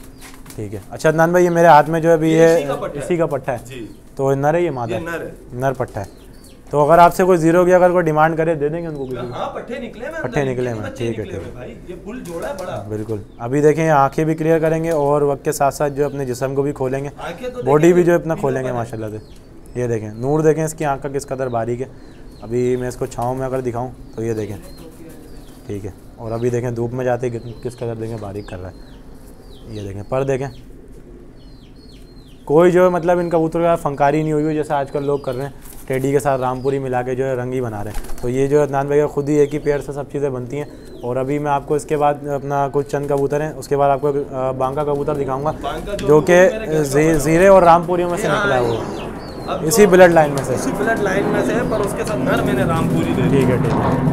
ठीक है। अच्छा अदनान भाई ये मेरे हाथ में जो है अभी ये ये इसी का पट्टा है। इसी का पट्टा है, जी तो नर है ये मादा ये है, नर है। नर पट्टा है। तो अगर आपसे कोई ज़ीरो की अगर कोई डिमांड करे दे देंगे उनको किसी को? हाँ पट्टे निकले में, पट्टे निकले में, बच्चे ठीक है, निकले ठीक में भाई, ये फुल जोड़ा है बड़ा। बिल्कुल। अभी देखें आंखें भी क्लियर करेंगे और वक्त के साथ साथ जो अपने जिस्म को भी खोलेंगे, आंखें तो बॉडी भी देखेंगे, जो अपना बीच खोलेंगे में माशाल्लाह से। ये देखें नूर देखें इसकी आँख का किस कदर बारीक है। अभी मैं इसको छाँव में अगर दिखाऊँ तो ये देखें, ठीक है। और अभी देखें धूप में जाते ही किस कदर देखें बारीक कर रहा है। ये देखें पर देखें कोई जो है मतलब इन कबूतरों का फंकारी नहीं हुई है जैसे आजकल लोग कर रहे हैं, टेडी के साथ रामपुरी मिला के जो है रंग ही बना रहे हैं। तो ये जो है अदनान भाई का खुद ही एक ही पेड़ से सब चीज़ें बनती हैं। और अभी मैं आपको इसके बाद अपना कुछ चंद कबूतर हैं, उसके बाद आपको अ, बांका कबूतर दिखाऊंगा बांका जो जो वो मेरे घर कि का जी- बना जीरे और रामपुरियों में से हाँ, निकला है वो, अब इसी तो ब्लड लाइन में से। इसी ब्लड लाइन में से है, पर उसके साथ नर मैंने रामपुरी दे दी। ठीक है, ठीक है।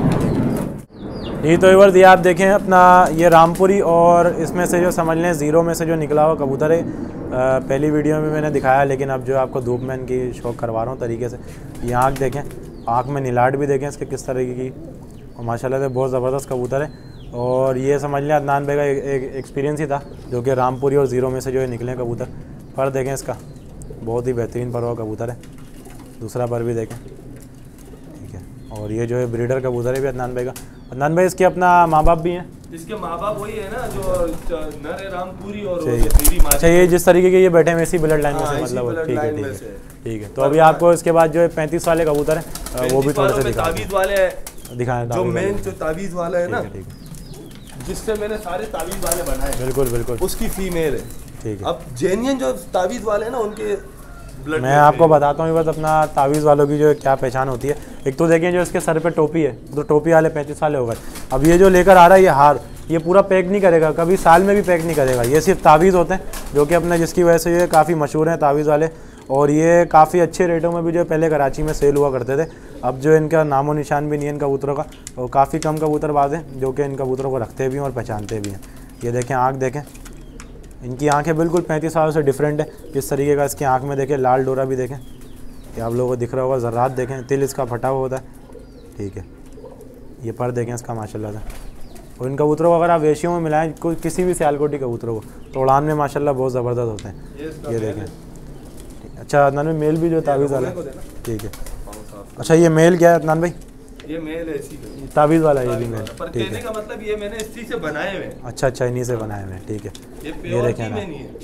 ये तो इवर दिया आप देखें अपना ये रामपुरी और इसमें से जो समझ लें ज़ीरो में से जो निकला हुआ कबूतर है। अ, पहली वीडियो में मैंने दिखाया लेकिन अब जो आपको धूप में इनकी शौक करवा रहा हूँ तरीके से। ये आँख देखें, आँख में नीलाट भी देखें इसके किस तरीके की, और माशाल्लाह से बहुत ज़बरदस्त कबूतर है। और ये समझ लें अदनान भाई का एक एक्सपीरियंस ही था जो कि रामपुरी और ज़ीरो में से जो है निकले कबूतर। पर देखें इसका बहुत ही बेहतरीन पर हुआ कबूतर है। दूसरा पर भी देखें, ठीक है। और ये जो है ब्रीडर कबूतर है भी अदनान भाई का। अदनान भाई इसके अपना माँ बाप भी हैं? इसके माँ बाप वही है ना जो च- नर है रामपुरी और वो ठीक है। तेरी माँ। अच्छा ये जिस तरीके के ये बैठे हैं इसी ब्लड लाइन में हाँ, से इसी मतलब blood ठीक है, line ठीक में है, से। ठीक है। तो अभी आपको इसके बाद जो है पैंतीस वाले कबूतर हैं अ, वो भी थोड़े से दिखा ताबीज वाले हैं, दिखाएं जो मेन जो ताबीज वाला है ना, ठीक है, जिससे मैंने सारे ताबीज वाले बनाए, बिल्कुल बिल्कुल उसकी फीमेल है। ठीक है। अब जेनियन जो ताबीज वाले हैं ना उनके ब्लड मैं आपको बताता हूँ बस अपना तावीज़ वालों की जो है क्या पहचान होती है। एक तो देखें जो इसके सर पे टोपी है तो टोपी वाले पैंतीस वाले हो गए। अब ये जो लेकर आ रहा है ये हार, ये पूरा पैक नहीं करेगा, कभी साल में भी पैक नहीं करेगा। ये सिर्फ तावीज़ होते हैं जो कि अपने जिसकी वजह से ये काफ़ी मशहूर हैं तावीज़ वाले। और ये काफ़ी अच्छे रेटों में भी जो पहले कराची में सेल हुआ करते थे। अब जो इनका नामो निशान भी नहीं है इन कबूतरों का, और काफ़ी कम कबूतरबाज हैं जो कि इन कबूतरों को रखते भी हैं और पहचानते भी हैं। ये देखें आँख देखें, इनकी आंखें बिल्कुल पैंतीस साल से डिफरेंट है। इस तरीके का इसकी आंख में देखें लाल डोरा भी देखें, ये आप लोगों को दिख रहा होगा, ज़र्रात देखें, तिल इसका फटा हुआ होता है, ठीक है। ये पर देखें इसका माशाल्लाह से। और इन कबूतरों को अगर आप वेशियों में मिलाएं कोई किसी भी सियालकोटी कबूतरों को तो उड़ान में माशाल्लाह बहुत ज़बरदस्त होते हैं। ये देखें, अच्छा अदनान भाई मेल भी जो तावीज़ वाला है, ठीक है। अच्छा ये मेल क्या है अदनान भाई? ये मेल है इसी का, तावीज़ वाला है ये भी मेल, पर ठीक कहने है। का मतलब ये मैंने इसी से बनाए हुए हैं। अच्छा अच्छा इन्हीं से बनाए हुए हैं, ठीक है। ये ये प्योर देखें की ना, में नहीं है।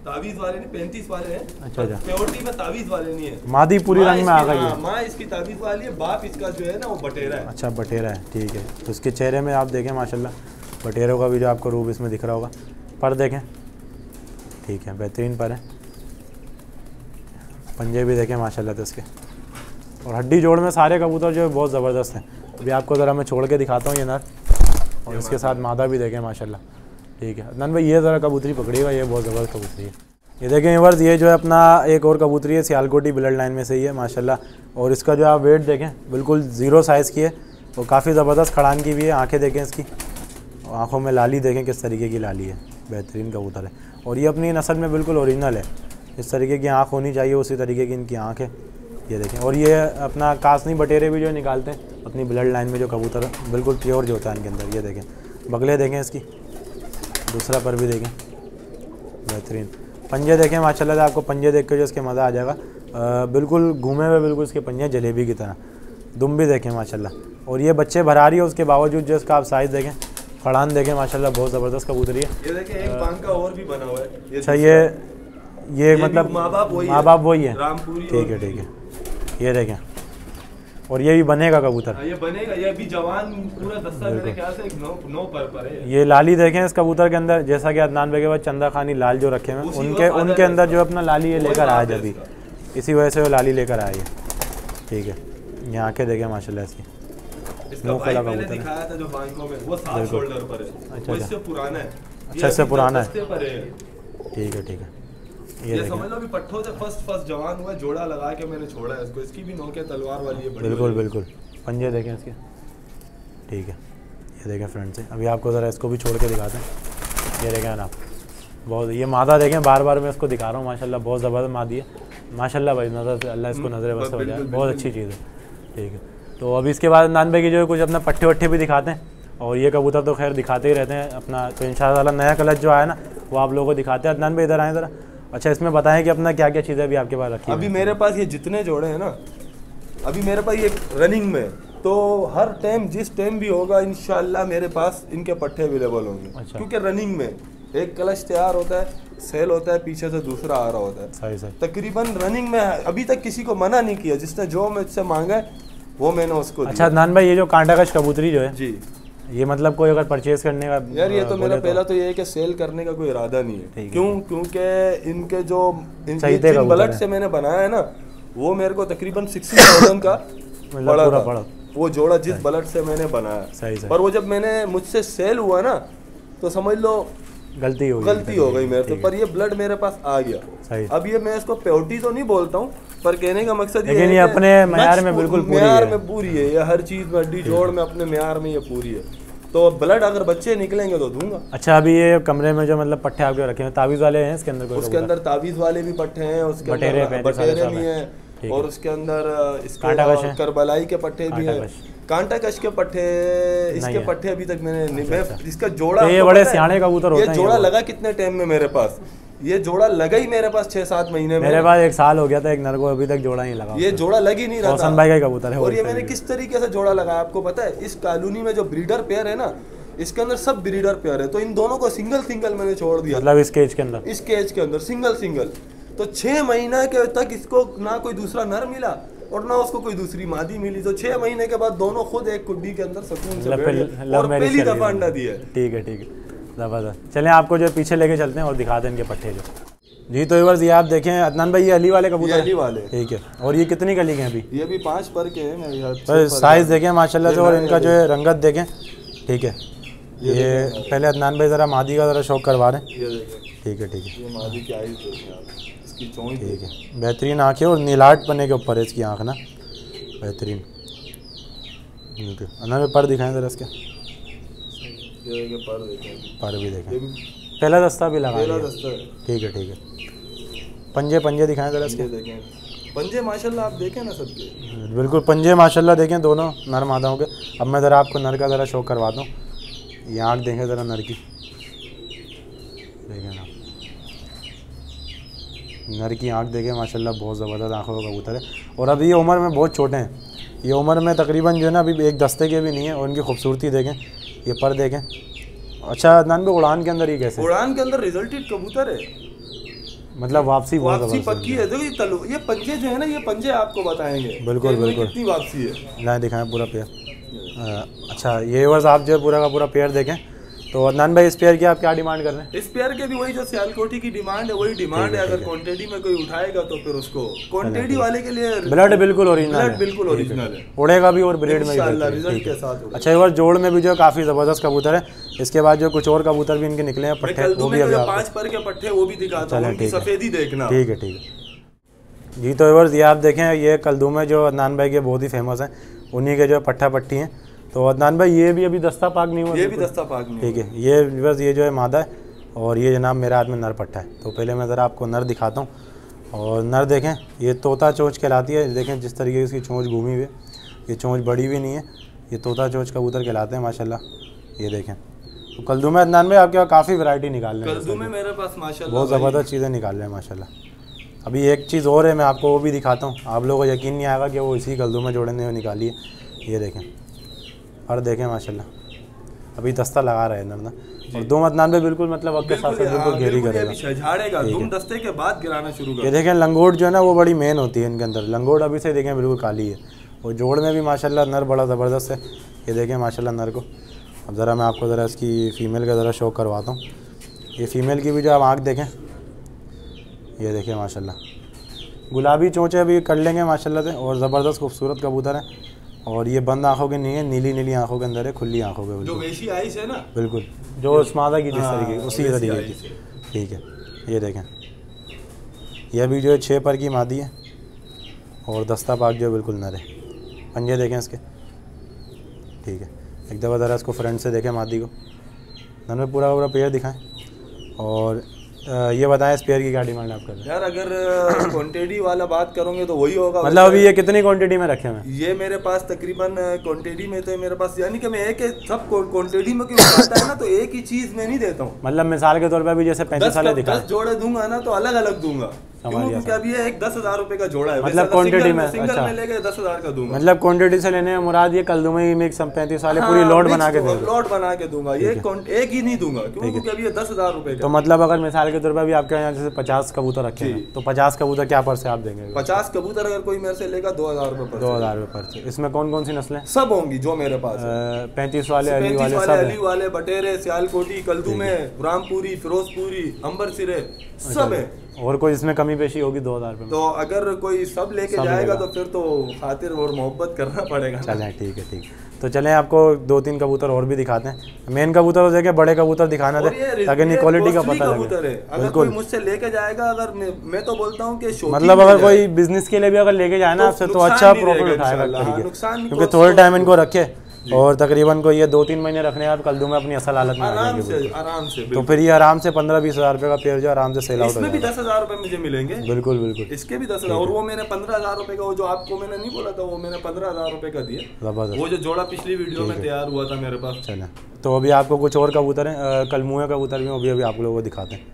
तावीज वाले नहीं, पैंतीस वाले हैं। अच्छा अच्छा, प्योरिटी में तावीज वाले नहीं है। मादी पूरी रंग में आ गई है। माँ इसकी तावीज वाली है, बाप इसका जो है ना वो बटेरा है। अच्छा बटेरा है, ठीक है। तो इसके चेहरे में आप देखें माशाल्लाह बटेरों का भी जो आपको रूप इसमें दिख रहा होगा। पर देखें, ठीक है, बेहतरीन पर है। पंजे भी देखें माशाल्लाह तो इसके, और हड्डी जोड़ में सारे कबूतर जो है बहुत ज़बरदस्त हैं। अभी आपको ज़रा मैं छोड़ के दिखाता हूँ ये नर, और इसके साथ मादा भी देखें माशाल्लाह, ठीक है। अदनान भाई ये ज़रा कबूतरी पकड़िएगा, ये बहुत ज़बरदस्त कबूतरी है। ये देखें वर्ष, ये जो है अपना एक और कबूतरी है, सियालकोटी ब्लड लाइन में से ही है माशाल्लाह। और इसका जो आप वेट देखें बिल्कुल ज़ीरो साइज़ की है, और काफ़ी ज़बरदस्त खड़ान की भी है। आँखें देखें इसकी, आँखों में लाली देखें किस तरीके की लाली है, बेहतरीन कबूतर है। और ये अपनी नस्ल में बिल्कुल ओरिजिनल है, इस तरीके की आँख होनी चाहिए उसी तरीके की इनकी आँख है, ये देखें। और ये अपना कासनी बटेरे भी जो निकालते हैं अपनी ब्लड लाइन में, जो कबूतर बिल्कुल प्योर जो होता है इनके अंदर, ये देखें। बगले देखें इसकी, दूसरा पर भी देखें, बेहतरीन। पंजे देखें माशाल्लाह से, आपको पंजे देख के जो इसके मज़ा आ जाएगा। आ, बिल्कुल घूमे हुए बिल्कुल इसके पंजे जलेबी की तरह। दुम भी देखें माशाल्लाह, और ये बच्चे भरा रही है उसके बावजूद जो इसका आप साइज़ देखें, फड़ान देखें माशाल्लाह, बहुत ज़बरदस्त कबूतरी है। ये देखें एक पंख का और भी बना हुआ है। अच्छा, ये ये मतलब माँ बाप वही माँ बाप वही है, रामपुरी। ठीक है ठीक है, ये देखें। और ये भी बनेगा कबूतर, ये बनेगा, ये अभी जवान पूरा दस्ता मेरे ख्याल से एक नौ नौ पर पर है। ये लाली देखें इस कबूतर के अंदर, जैसा कि अदनान भाई के बाद चंदा खानी लाल जो रखे हुए उनके उनके अंदर जो अपना लाली ये लेकर आया जब भी, इसी वजह से वो लाली लेकर आया है, ठीक है। ये आँखें देखें माशाल्लाह इसकी, इसका भाई मैंने दिखाया था जो बैंकों में, वो सात शोल्डर पर है। अच्छा, इससे पुराना है। अच्छा, इससे पुराना है, ठीक है ठीक है। ये, ये समझ लो भी पट्ठों से फर्स्ट फर्स्ट जवान हुआ, जोड़ा लगा के मैंने छोड़ा है इसको। इसकी भी नोके तलवार वाली है, बिल्कुल बिल्कुल। पंजे देखें इसके, ठीक है, ये देखें फ्रंट से। अभी आपको ज़रा इसको भी छोड़ के दिखाते हैं, ये देखें ना बहुत। ये मादा देखें, बार बार मैं इसको दिखा रहा हूँ माशाल्लाह, बहुत ज़बरदस्त मादी है माशाल्लाह भाई। नज़र से अल्लाह इसको नज़र बस हो जाए, बहुत अच्छी चीज़ है, ठीक है। तो अभी इसके बाद नान भाई की जो है कुछ अपना पट्टे वट्टे भी दिखाते हैं, और ये कबूतर तो खैर दिखाते ही रहते हैं अपना। तो इंशाल्लाह नया कलर जो आया ना वो आप लोगों को दिखाते हैं। अदनान भाई इधर आए ज़रा। अच्छा, इसमें बताएं कि अपना क्या क्या चीज़ें अभी आपके पास रखी है। अभी मेरे पास ये जितने जोड़े हैं ना, अभी मेरे पास ये रनिंग में, तो हर टाइम जिस टाइम भी होगा इंशाल्लाह मेरे पास इनके पट्टे अवेलेबल होंगे। अच्छा। क्योंकि रनिंग में एक कलश तैयार होता है, सेल होता है, पीछे से दूसरा आ रहा होता है। सही सही। तकरीबन रनिंग में अभी तक किसी को मना नहीं किया, जिसने जो मुझसे मांगा है वो मैंने उसको दिया। अच्छा अदनान भाई, ये जो कांटाकश कबूतरी जो है जी, ये मतलब कोई अगर परचेज करने का यार, ये तो मेरा पहला तो ये है कि सेल करने का कोई इरादा नहीं है। क्यों? क्योंकि इनके जो इन बलट से मैंने बनाया है ना, वो मेरे को तकरीबन सिक्सटी थाउजेंड का पड़ा था पड़ा। वो जोड़ा जिस बलट से मैंने बनाया। सही सही। पर वो जब मैंने मुझसे सेल हुआ ना, तो समझ लो गलती हो गई गलती हो गई मेरे से। पर ये ब्लड मेरे पास आ गया। सही। अब ये मैं इसको प्योरिटी तो नहीं बोलता हूँ, पर कहने का मकसद ये है, ये अपने म्यार में बिल्कुल पूरी है। म्यार में पूरी है ये, हर चीज में हड्डी जोड़ में अपने म्यार में ये पूरी है। तो ब्लड अगर बच्चे निकलेंगे तो दूंगा। अच्छा, अभी ये कमरे में जो मतलब पट्टे आपके रखे हैं, तावीज़ वाले हैं इसके अंदर? उसके अंदर तावीज़ वाले भी पट्टे हैं, उसके बटेरे अंदर बटेरे भी हैं, और उसके अंदर इसके करबलाई के पट्टे भी हैं, कांटा कश के पट्टे। इसके पट्टे अभी तक मैंने, इसका जोड़ा, ये बड़े सियाने कबूतर होते हैं। ये जोड़ा लगा कितने टाइम में मेरे पास? ये जोड़ा लगा ही मेरे पास छह सात महीने में। मेरे पास एक साल हो गया था एक नर को, अभी तक जोड़ा नहीं लगा। ये जोड़ा लग ही नहीं रहा था। भाई का कबूतर है। और ये मैंने किस तरीके से जोड़ा लगाया आपको पता है? इस कॉलोनी में जो ब्रीडर पेयर है ना, इसके अंदर सब ब्रीडर पेयर है, तो इन दोनों को सिंगल सिंगल मैंने छोड़ दिया। मतलब इस केज के अंदर? इस केज के अंदर सिंगल सिंगल। तो छह महीने के तक इसको ना कोई दूसरा नर मिला और ना उसको कोई दूसरी मादी मिली। तो छह महीने के बाद दोनों खुद एक कुड्डी के अंदर सुकून से बैठ गए और पहली दफा अंडा दिया। ठीक है ठीक है, जबरदस्त। चलें आपको जो पीछे लेके चलते हैं और दिखाते हैं इनके पट्टे जो। जी तो ये आप देखें अदनान भाई, ये अली वाले कबूतर? अली वाले, ठीक है। और ये कितनी कली के हैं अभी? ये भी पाँच पर के हैं। साइज देखें माशाल्लाह से, और इनका जो है रंगत देखें, ठीक है। ये पहले अदनान भाई ज़रा मादी का ज़रा शौक करवा रहे हैं। ठीक है ठीक है, मादी की आइज़ देखें आप, इसकी चोंच ठीक है, बेहतरीन आँखें और नीलाट पन्ने के ऊपर है इसकी आँख ना, बेहतरीन। अदनान भाई पर दिखाएं ज़रा इसके, पर देखें, पर भी देखें, पहला दस्ता भी लगा पहला दस्ता। ठीक है ठीक है। पंजे पंजे दिखाएं ज़रा इसके, देखें पंजे माशाल्लाह आप देखें ना सबके, बिल्कुल पंजे माशाल्लाह देखें दोनों नर मादाओं के। अब मैं ज़रा आपको नर का ज़रा शौक करवा दूँ। ये आँख देखें ज़रा नर की, देखें ना नर की आँख देखें माशाल्लाह, बहुत ज़बरदस्त आँखों का कबूतर है। और अभी ये उम्र में बहुत छोटे हैं, ये उम्र में तकरीबन जो है ना अभी एक दस्ते के भी नहीं है। और इनकी खूबसूरती देखें, ये पर देखें। अच्छा अदनान भाई, उड़ान के अंदर ये कैसे? उड़ान के अंदर रिजल्टेड कबूतर है। मतलब वापसी बहुत वापसी पक्की है। देखो ये तलु ये पंजे जो है ना, ये पंजे आपको बताएंगे बिल्कुल बिल्कुल कितनी वापसी है। लाए दिखाएं पूरा पेयर। अच्छा ये वर्ष आप जो पूरा का पूरा पेयर देखें। तो अदनान भाई इस पेयर की आप क्या डिमांड कर रहे हैं? इस पेयर के भी वही जो सियालकोटी की डिमांड है वही डिमांड है। अगर क्वांटिटी में कोई उठाएगा तो फिर उसको क्वांटिटी वाले के लिए ब्लड बिल्कुल ओरिजिनल ब्लड बिल्कुल ओरिजिनल है, उड़ेगा भी और ब्रीड में रिजल्ट के साथ। अच्छा एक बार जोड़ में भी जो काफी जबरदस्त कबूतर है। इसके बाद जो कुछ और कबूतर भी इनके निकले हैं पट्टे, वो भी अभी पांच पर के पट्टे वो भी दिखाता हूं, उनकी सफेदी देखना। ठीक है ठीक है जी। तो एवर्स ये आप देखें, ये कलदूमे जो अदनान भाई के बहुत ही फेमस हैं, उन्हीं के जो पट्टा पट्टी हैं। तो अदनान भाई ये भी अभी दस्ता पाक नहीं हुआ? ये भी दस्ता पाक नहीं। ठीक है। ये बस ये जो है मादा है और ये जनाब मेरे हाथ में नर पट्टा है। तो पहले मैं ज़रा आपको नर दिखाता हूँ। और नर देखें, ये तोता चोंच कहलाती है। देखें जिस तरीके की इसकी चोंच घूमी हुई है, ये चोंच बड़ी भी नहीं है, ये तोता चोंच कबूतर कहलाते हैं माशाल्लाह। ये देखें। तो कलदूमे अदनान भाई आपके पास काफ़ी वैरायटी निकाल रहे हैं। कलदूमे मेरे पास माशाल्लाह बहुत ज़बरदस्त चीज़ें निकाल रहे हैं माशाल्लाह। अभी एक चीज़ और है, मैं आपको वो भी दिखाता हूँ। आप लोगों को यकीन नहीं आएगा कि वो इसी कलदूमे जोड़े ने निकाली है। ये देखें और देखें माशाल्लाह अभी दस्ता लगा रहे हैं नर ना। और दो अदनान पे बिल्कुल मतलब आपके साथ बिल्कुल घेरी करेगा, झाड़ेगा दुम दस्ते के बाद गिराना शुरू कर। ये देखें लंगोट जो है ना वो बड़ी मेन होती है इनके अंदर। लंगोट अभी से देखें बिल्कुल काली है। और जोड़ में भी माशाल्लाह नर बड़ा ज़बरदस्त है। ये देखें माशाल्लाह नर को। अब ज़रा मैं आपको ज़रा इसकी फ़ीमेल का ज़रा शो करवाता हूँ। ये फ़ीमेल की भी जो आप आँख देखें, ये देखें माशाल्लाह गुलाबी चोंचे अभी कर लेंगे माशाल्लाह से। और ज़बरदस्त खूबसूरत कबूतर है। और ये बंद आंखों के नहीं है, नीली नीली आंखों के अंदर है, खुली आंखों के। जो वेशी आइस है ना, बिल्कुल जो उस्मादा की जिस तरीके उसी तरीके की। ठीक है। ये देखें यह भी जो है छः पर की मादी है और दस्ता पाक जो है बिल्कुल नर है। पंजे देखें इसके। ठीक है। एक दफ़ा ज़रा इसको फ्रंट से देखें मादी को। नर में पूरा पूरा पेयर दिखाएं। और ये बताएं इस पेयर की क्या डिमांड आप कर रहे हैं? यार अगर क्वांटिटी वाला बात करोगे तो वही होगा। मतलब अभी ये कितनी क्वांटिटी में रखे हैं? ये मेरे पास तकरीबन क्वांटिटी में तो मेरे पास यानी कि मैं एक सब क्वांटिटी में क्यों आता है ना, तो एक ही चीज मैं नहीं देता हूँ। मतलब मिसाल के तौर पे अभी जैसे पैंतीस वाले दिखा दस जोड़े दूंगा ना तो अलग अलग दूंगा, क्योंकि अभी एक दस हजार रुपए का जोड़ा है। मतलब क्वांटिटी में सिंगल में लेके दस हजार का दूंगा। मतलब क्वांटिटी से लेने में मुराद ये कलदूमे ही मिक्स पैंतीस वाले पूरी लोड बना के दूंगा। लोड बना के दूंगा, ये एक ही नहीं दूंगा क्योंकि अभी ये दस हजार रुपए का। तो मतलब अगर मिसाल के तौर पे अभी आपके यहाँ जैसे पचास कबूतर रखे हैं तो पचास कबूतर क्या पर से आप देंगे? पचास कबूतर अगर कोई मेरे से लेगा दो हजार रुपए दो हजार रुपए पर से। इसमें कौन कौन सी नस्लें सब होंगी जो मेरे पास? पैंतीस वाले, अली वाले, अली वाले, बटेरे, सियालकोटी, कलदूमे, रामपुरी, फिरोजपुरी, अंबर सिरे सब है। और कोई इसमें कमी पेशी होगी दो हजार रुपये? तो अगर कोई सब लेके जाएगा तो फिर तो खातिर और मोहब्बत करना पड़ेगा। चलें ठीक है ठीक है। तो चलें आपको दो तीन कबूतर और भी दिखाते हैं। मेन कबूतर हो जाएगा, बड़े कबूतर दिखाना थे ताकि नहीं क्वालिटी का पता लगे। अगर कोई मुझसे लेके जाएगा, अगर मैं तो बोलता हूँ कि मतलब अगर कोई बिजनेस के लिए भी अगर लेके जाए ना आपसे तो अच्छा प्रॉफिट उठाएगा, क्योंकि थोड़े टाइम इनको रखे और तकरीबन को ये दो तीन महीने रखने आप कलदूमे अपनी असल हालत में आराम से आराम से तो फिर ये आराम से पंद्रह बीस हजार रुपए का पेयर जो आराम से सेल आउट हो जाएगा। इसमें भी दस हजार रुपए मुझे मिलेंगे। बिल्कुल बिल्कुल इसके भी दस हजार। और वो मैंने पंद्रह हजार रुपए का, वो जो आपको मैंने नहीं बोला था, वो मैंने पंद्रह हजार रुपए का दिया। वो जो जोड़ा पिछली वीडियो में तैयार हुआ था मेरे पास। चले तो अभी आपको कुछ और कबूतर है, कलमुए कबूतर भी अभी अभी आप लोगों को दिखाते हैं।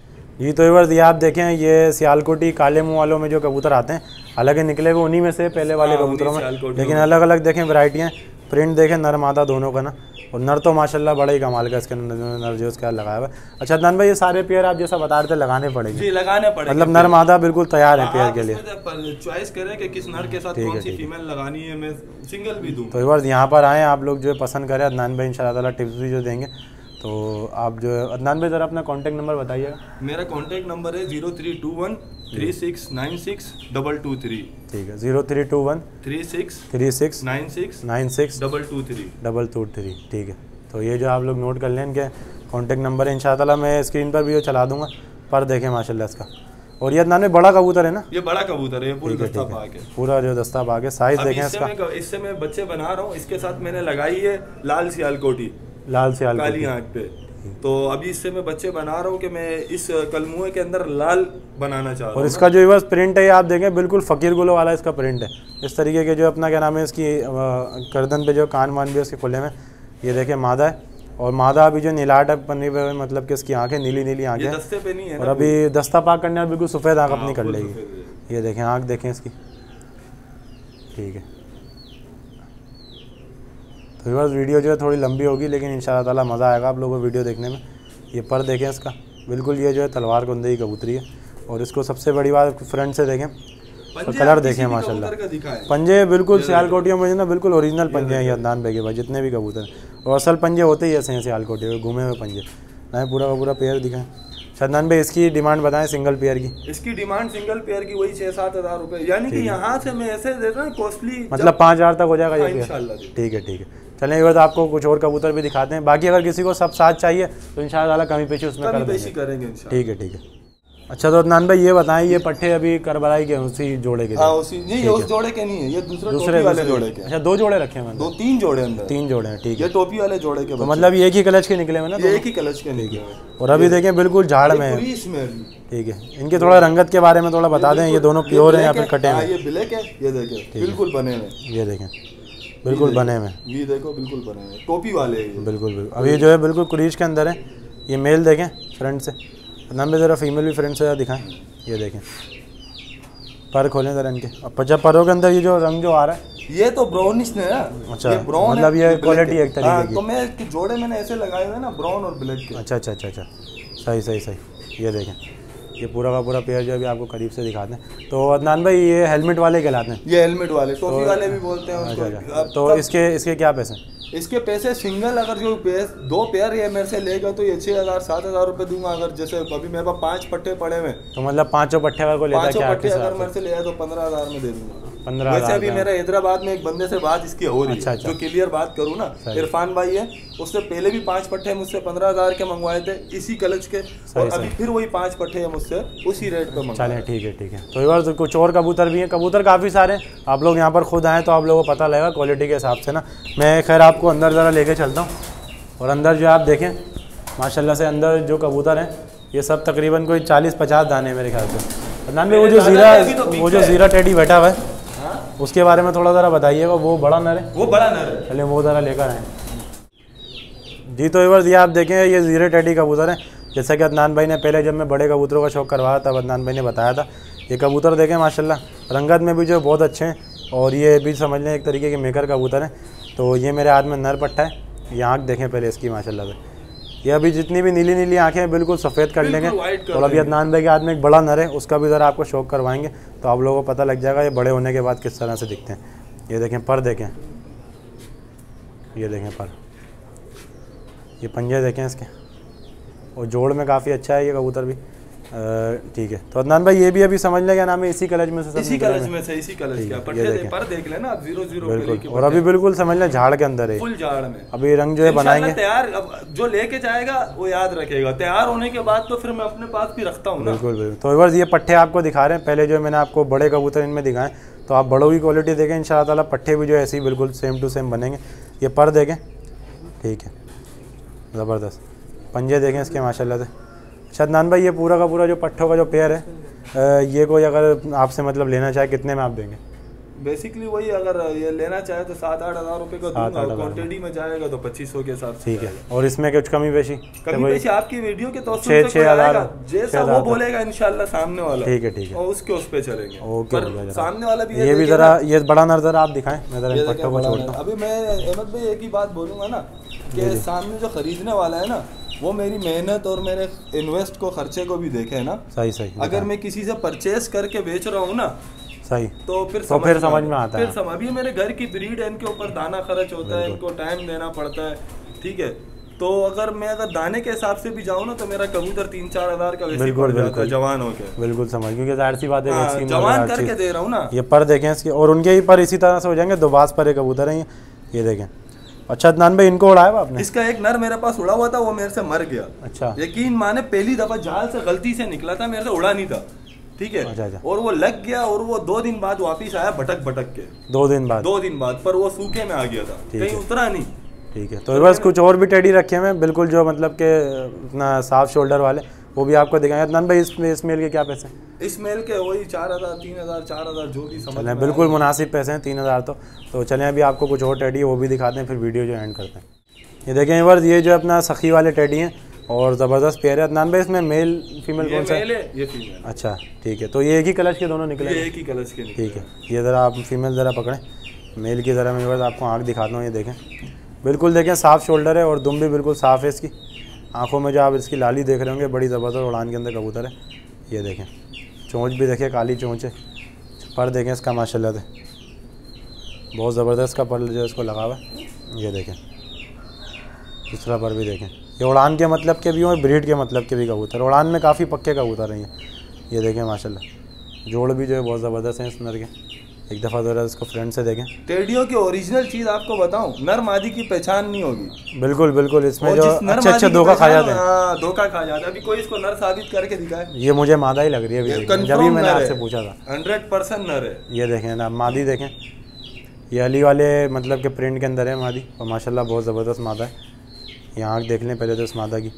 जी तो ये आप देखें, ये सियालकोटी काले मुँह वालों में जो कबूतर आते हैं, हालांकि निकले वो उन्हीं में से पहले वाले कबूतरों में, लेकिन अलग अलग देखें वैरायटियाँ, प्रिंट देखें नर मादा दोनों का ना। और नर तो माशाल्लाह बड़ा ही कमाल का इसके नर जो इसका लगाया हुआ है। अच्छा अदनान भाई ये सारे पेयर आप जैसा बता रहे थे लगाने पड़ेंगे? जी लगाने पड़ेंगे। मतलब नर मादा बिल्कुल तैयार है पेयर के लिए। चॉइस करें कि किस नर के साथ कौन सी फीमेल लगानी है, मैं सिंगल भी दूं। तो एक बार यहाँ पर आएँ आप लोग जो पसंद करें, अदनान भाई इंशाल्लाह ताला टिप्स भी जो देंगे। तो आप जो अदनान भाई ज़रा अपना कॉन्टैक्ट नंबर बताइएगा। मेरा कॉन्टैक्ट नंबर है zero three two one three six nine six double two three. ठीक है, zero three two one three six three six nine six nine six double two three double two three. ठीक है, तो ये जो आप लोग नोट कर लें इनके कॉन्टैक्ट नंबर है। इंशाल्लाह मैं स्क्रीन पर भी जो चला दूंगा, पर देखें माशाल्लाह इसका। और ये अदनान में बड़ा कबूतर है ना? ये बड़ा कबूतर है, पूरा दस्ता पाक है, पूरा जो दस्ता पाक है। साइज देखें इसका। इससे मैं बच्चे बना रहा हूँ, इसके साथ मैंने लगाई है लाल सियालकोटी, लाल सियालकोटी काली आँख पे। तो अभी इससे मैं बच्चे बना रहा हूँ कि मैं इस कलमुए के अंदर लाल बनाना चाह रहा हूँ। और इसका जो बस प्रिंट है आप देखें, बिल्कुल फ़कीर गुलो वाला इसका प्रिंट है। इस तरीके के जो अपना क्या नाम है इसकी गर्दन पे जो कान वान भी उसके खुले में, ये देखें मादा है। और मादा अभी जो नीलाट बनी हुई, मतलब कि इसकी आंखें नीली नीली आंखें दस्ते पे नहीं है, और अभी दस्ता पाक करने बिल्कुल सफ़ेद आँख अपनी कर लेगी। ये देखें आँख देखें इसकी। ठीक है, तो बस वीडियो जो है थोड़ी लंबी होगी, लेकिन इंशाल्लाह ताला मज़ा आएगा आप लोगों को वीडियो देखने में। ये पर देखें इसका, बिल्कुल ये जो है तलवार कुंदे की कबूतरी है। और इसको सबसे बड़ी बात फ्रंट से देखें और कलर देखें माशाल्लाह, पंजे बिल्कुल सियालकोटियों में ना बिल्कुल ओरिजिनल पंजे हैं ये अदनान भाई के पास जितने भी कबूतर हैं, और असल पंजे होते ही ऐसे हैं सियालकोटियों के घूमे हुए पंजे ना, पूरा का पूरा पेयर दिखाएं। अदनान भाई इसकी डिमांड बताएं सिंगल पेयर की। इसकी डिमांड सिंगल पेयर की वही छः सात हज़ार रुपये, यानी कि यहाँ से मैं ऐसे देता हूँ कॉस्टली, मतलब पाँच हज़ार तक हो जाएगा ये पेयर। ठीक है ठीक है, चलें एक बार आपको कुछ और कबूतर भी दिखाते हैं, बाकी अगर किसी को सब साथ चाहिए तो इंशाल्लाह कमी पेशी उसमें कर देंगे। ठीक है ठीक है। अच्छा तो अदनान भाई ये बताएं ये पट्टे अभी करबलाई के उसी जोड़े के? हाँ उसी, नहीं उस जोड़े के नहीं है, ये दूसरे दूसरे वाले जोड़े के। अच्छा दो जोड़े रखे हैं, दो तीन जोड़े अंदर, तीन जोड़े हैं। ठीक है, ये टोपी वाले जोड़े के, तो मतलब एक ही कलच के निकले हुए ना? ये एक ही कलच के निकले। और अभी देखें बिल्कुल झाड़ में है। ठीक है, इनके थोड़ा रंगत के बारे में थोड़ा बता दें, ये दोनों प्योर है या फिर कटे हैं? ये ब्लैक है, ये देखें बिल्कुल बने हुए, ये देखें बिल्कुल बने हुए, ये देखो बिल्कुल बने हुए, टोपी वाले बिल्कुल बिल्कुल। अभी जो है बिल्कुल क्रीज के अंदर है। ये मेल देखें फ्रंट से, नाम पे ज़रा फीमेल भी फ्रंट से दिखाएं। ये देखें पर खोलें ज़रा इनके, अब पचा परों के अंदर ये जो रंग जो आ रहा है ये तो ब्राउनिश है। अच्छा, मतलब ये क्वालिटी एक तरीके की। तो मैं जोड़े मैंने ऐसे लगाए हुए ना ब्राउन और ब्लैक के। अच्छा अच्छा अच्छा अच्छा, सही सही सही। ये देखें ये पूरा का पूरा पेयर जो अभी आपको करीब से दिखाते हैं। तो अदनान भाई ये हेलमेट वाले कहलाते हैं? ये हेलमेट वाले, टोपी वाले भी बोलते हैं उसको। अच्छा, तो इसके इसके क्या पैसे? इसके पैसे सिंगल अगर जो पेयर दो पेयर ये मेरे से लेगा तो ये छः हज़ार सात हज़ार रुपये दूंगा। अगर जैसे अभी मेरे पास पाँच पट्टे पड़े हुए, तो मतलब पाँचों पट्टे अगर को लेता है, पाँचों पट्टे अगर मेरे से ले तो पंद्रह हज़ार में दे दूंगा। पंद्रह वैसे अभी मेरा हैदराबाद में एक बंदे से बात इसकी हो रही है। अच्छा, जो क्लियर बात करूँ ना, इरफान भाई है, उससे पहले भी पाँच पट्टे मुझसे पंद्रह हज़ार के मंगवाए थे इसी कलच के, और अभी फिर वही पाँच पट्टे मुझसे उसी रेट पे मंगवाए। चलें ठीक है ठीक है। तो यार तो कुछ और कबूतर भी हैं, कबूतर काफ़ी सारे, आप लोग यहाँ पर खुद आएँ तो आप लोगों को पता लगेगा क्वालिटी के हिसाब से ना। मैं खैर आपको अंदर ज़रा लेके चलता हूँ, और अंदर जो आप देखें माशाल्लाह से अंदर जो कबूतर हैं ये सब तकरीबन कोई चालीस पचास दाने मेरे ख्याल से। नाम में वो जो जीरा वो जो जीरा टेडी बैठा हुआ है उसके बारे में थोड़ा ज़रा बताइएगा। वो बड़ा नर है? वो बड़ा नर है। चलिए वो ज़रा लेकर आए जी। तो एवर ये आप देखें ये जीरे टेडी कबूतर हैं, जैसा कि अदनान भाई ने पहले जब मैं बड़े कबूतरों का शौक़ करवाया था अदनान भाई ने बताया था। ये कबूतर देखें माशाल्लाह रंगत में भी जो बहुत अच्छे हैं, और ये भी समझ लें एक तरीके के मेकर कबूतर हैं। तो ये मेरे हाथ में नर पट्टा है, ये आँख देखें पहले इसकी माशाल्लाह से। ये अभी जितनी भी नीली नीली आँखें हैं बिल्कुल सफ़ेद कर लेंगे। और अभी अदनान भाई के हाथ में एक बड़ा नर है, उसका भी ज़रा आपको शौक़ करवाएंगे तो आप लोगों को पता लग जाएगा ये बड़े होने के बाद किस तरह से दिखते हैं। ये देखें पर देखें, ये देखें पर, ये पंजे देखें इसके, और जोड़ में काफ़ी अच्छा है ये कबूतर भी। ठीक है, तो अदनान भाई ये भी अभी समझ लें क्या नाम है इसी कलज में से, इसी कलज में से इसी कलज का पट्टे दे, पर देख लेना आप जीरो जीरो बिल्कुल। और अभी बिल्कुल समझ लें झाड़ के अंदर है, फुल झाड़ में। अभी रंग जो है बनाएंगे तैयार, अब जो लेके जाएगा वो याद रखेगा, तैयार होने के बाद तो फिर मैं अपने पास भी रखता हूँ। बिल्कुल बिल्कुल। तो बस ये पट्टे आपको दिखा रहे हैं, पहले जो मैंने आपको बड़े कबूतर इनमें दिखाएं, तो आप बड़ों की क्वालिटी देखें इंशाअल्लाह ताला, पट्टे भी जो ऐसे ही बिल्कुल सेम टू सेम बनेंगे। ये पर देखें, ठीक है ज़बरदस्त। पंजे देखें इसके माशाल्लाह से। अच्छा अदनान भाई ये पूरा का पूरा जो पट्ठों का जो पेयर है, ये कोई अगर आपसे मतलब लेना चाहे कितने में आप देंगे? बेसिकली वही अगर ये लेना चाहे तो सात आठ हज़ार रुपये का दूंगा, क्वांटिटी में जाएगा तो पच्चीस सौ के हिसाब से। ठीक है, और इसमें कुछ कमी पेशी? कमी पेशी आपकी वीडियो के तो छः छः हज़ार जैसा वो बोलेगा इंशाल्लाह सामने वाला। ठीक है ठीक है, और उसके उस पे चलेंगे। ओके, सामने वाला भी ये भी जरा ये बड़ा नजर आप दिखाएं, मैं जरा पट्टों को छोड़ता हूं। अभी मैं अहमद भाई एक ही बात बोलूँगा ना कि सामने जो खरीदने वाला है ना वो मेरी मेहनत और मेरे इन्वेस्ट को खर्चे को भी देखे ना। सही सही। अगर मैं किसी से परचेस करके बेच रहा हूँ ना सही, तो फिर तो फिर समझ में आता है। फिर समझ, अभी मेरे घर की ब्रीड है, इनके ऊपर दाना खर्च होता है, इनको टाइम देना पड़ता है, ठीक है। तो अगर मैं अगर दाने के हिसाब से भी जाऊँ ना तो मेरा कबूतर तीन चार हजार का वैसे बिल्कुल बिल्कुल जवान हो गया। बिल्कुल समझ, क्योंकि जाहिर सी बात है जवान करके दे रहा हूँ ना। ये पर देखें इसके, और उनके ही पर इसी तरह से हो जाएंगे, दो बास पर एक कबूतर है ये देखें। अच्छा अदनान भाई इनको उड़ाया आपने? इसका एक नर मेरे पास उड़ा हुआ था, वो मेरे से मर गया। अच्छा, यकीन माने पहली दफा जाल से गलती से निकला था, मेरे से उड़ा नहीं था, ठीक है। अच्छा, अच्छा। और वो लग गया, और वो दो दिन बाद वापिस आया भटक भटक के। दो दिन बाद? दो दिन बाद, पर वो सूखे में आ गया था, कहीं उतरा नहीं। ठीक है, तो बस कुछ और भी टेडी रखे हुए बिल्कुल जो मतलब के अपना साफ शोल्डर वाले, वो भी आपको दिखाएंगे। अदनान भाई इसमें इस मेल के क्या पैसे? इस मेल के वही चार हज़ार तीन हज़ार चार हज़ार जो भी समझ चलें, बिल्कुल मुनासिब पैसे हैं, तीन हज़ार तो तो चलें अभी आपको कुछ और टेडी वो भी दिखाते हैं, फिर वीडियो जो एंड करते हैं। ये देखें एक बार, ये जो अपना सखी वाले टेडी हैं और ज़बरदस्त पेयर है। अदनान भाई इसमें मेल फीमेल कौन सा है? ये फीमेल। अच्छा ठीक है, तो ये एक ही कलच के दोनों निकले? ये एक ही कलच के निकले। ठीक है, ये ज़रा आप फीमेल ज़रा पकड़ें, मेल की ज़रा मैं बस आपको आँख दिखाता हूँ। ये देखें बिल्कुल देखें साफ़ शोल्डर है, और दुम भी बिल्कुल साफ़ है इसकी। आँखों में जो आप इसकी लाली देख रहे होंगे बड़ी ज़बरदस्त उड़ान के अंदर कबूतर है, ये देखें चोंच भी देखिए, काली चोंच है। पर देखें इसका माशाल्लाह से बहुत ज़बरदस्त का पर जो है इसको लगा हुआ है। ये देखें दूसरा पर भी देखें। ये उड़ान के मतलब के भी और ब्रीड के मतलब के भी कबूतर। उड़ान में काफ़ी पक्के कबूतर हैं ये। ये देखें माशाल्लाह जोड़ भी जो है बहुत ज़बरदस्त हैं इस नर के। एक दफ़ा ज़रा इसको फ्रंट से देखें। टेडियों की ओरिजिनल चीज़ आपको बताऊं, नर मादी की पहचान नहीं होगी। बिल्कुल बिल्कुल, इसमें जो अच्छे अच्छे धोखा खा जाते हैं। हाँ, धोखा खा जाता है। अभी कोई इसको नर साबित करके दिखाए। ये मुझे मादा ही लग रही है अभी, जब भी मैंने आपसे पूछा था। हंड्रेड परसेंट नर है। ये देखें ना मादी देखें, ये अली वाले मतलब के प्रिंट के अंदर है मादी, और माशाल्लाह बहुत ज़बरदस्त मादा है। यहाँ आँख देख लें पहले तो इस मादा की।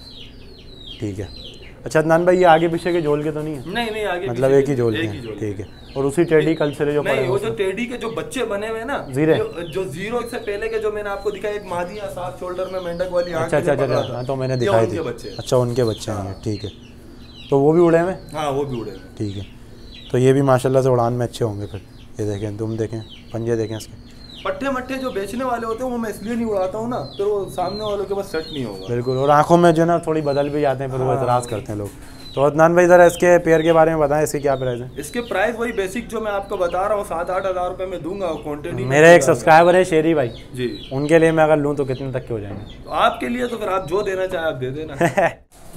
ठीक है। अच्छा अदनान भाई, ये आगे पीछे के जोल के तो नहीं है? नहीं नहीं, आगे मतलब एक ही जोल के हैं। ठीक है। और उसी टेडी कल्चर जो नहीं, वो जो टेडी के जो बच्चे बने हुए ना, जीरे जो, जो जीरो से पहले के जो मैंने आपको दिखाया, एक मादी या साफ शोल्डर में मेंढक वाली आंख। अच्छा अच्छा अच्छा, हाँ तो मैंने दिखाई थी। अच्छा उनके बच्चे हैं। ठीक है। तो वो भी उड़े हुए? हाँ वो भी उड़े। ठीक है। तो ये भी माशाल्लाह से उड़ान में अच्छे होंगे फिर। ये देखें, दुम देखें, पंजे देखें इसके। पट्टे मट्टे जो बेचने वाले होते हैं वो मैं इसलिए नहीं उड़ाता हूँ ना, फिर वो सामने वालों के पास सेट नहीं होगा। बिल्कुल। और आंखों में जो ना थोड़ी बदल भी जाते हैं, फिर वो एतराज़ करते हैं लोग। तो अदनान भाई ज़रा इसके पेयर के बारे में बताएं, इसकी क्या प्राइस है? इसके प्राइस वही बेसिक जो मैं आपको बता रहा हूँ, सात आठ हज़ार रुपये में दूंगा। क्वांटिटी मेरे एक सब्सक्राइबर है शेरी भाई जी, उनके लिए मैं अगर लूँ तो कितने तक के हो जाएंगे? तो आपके लिए तो फिर आप जो देना चाहे आप दे देना।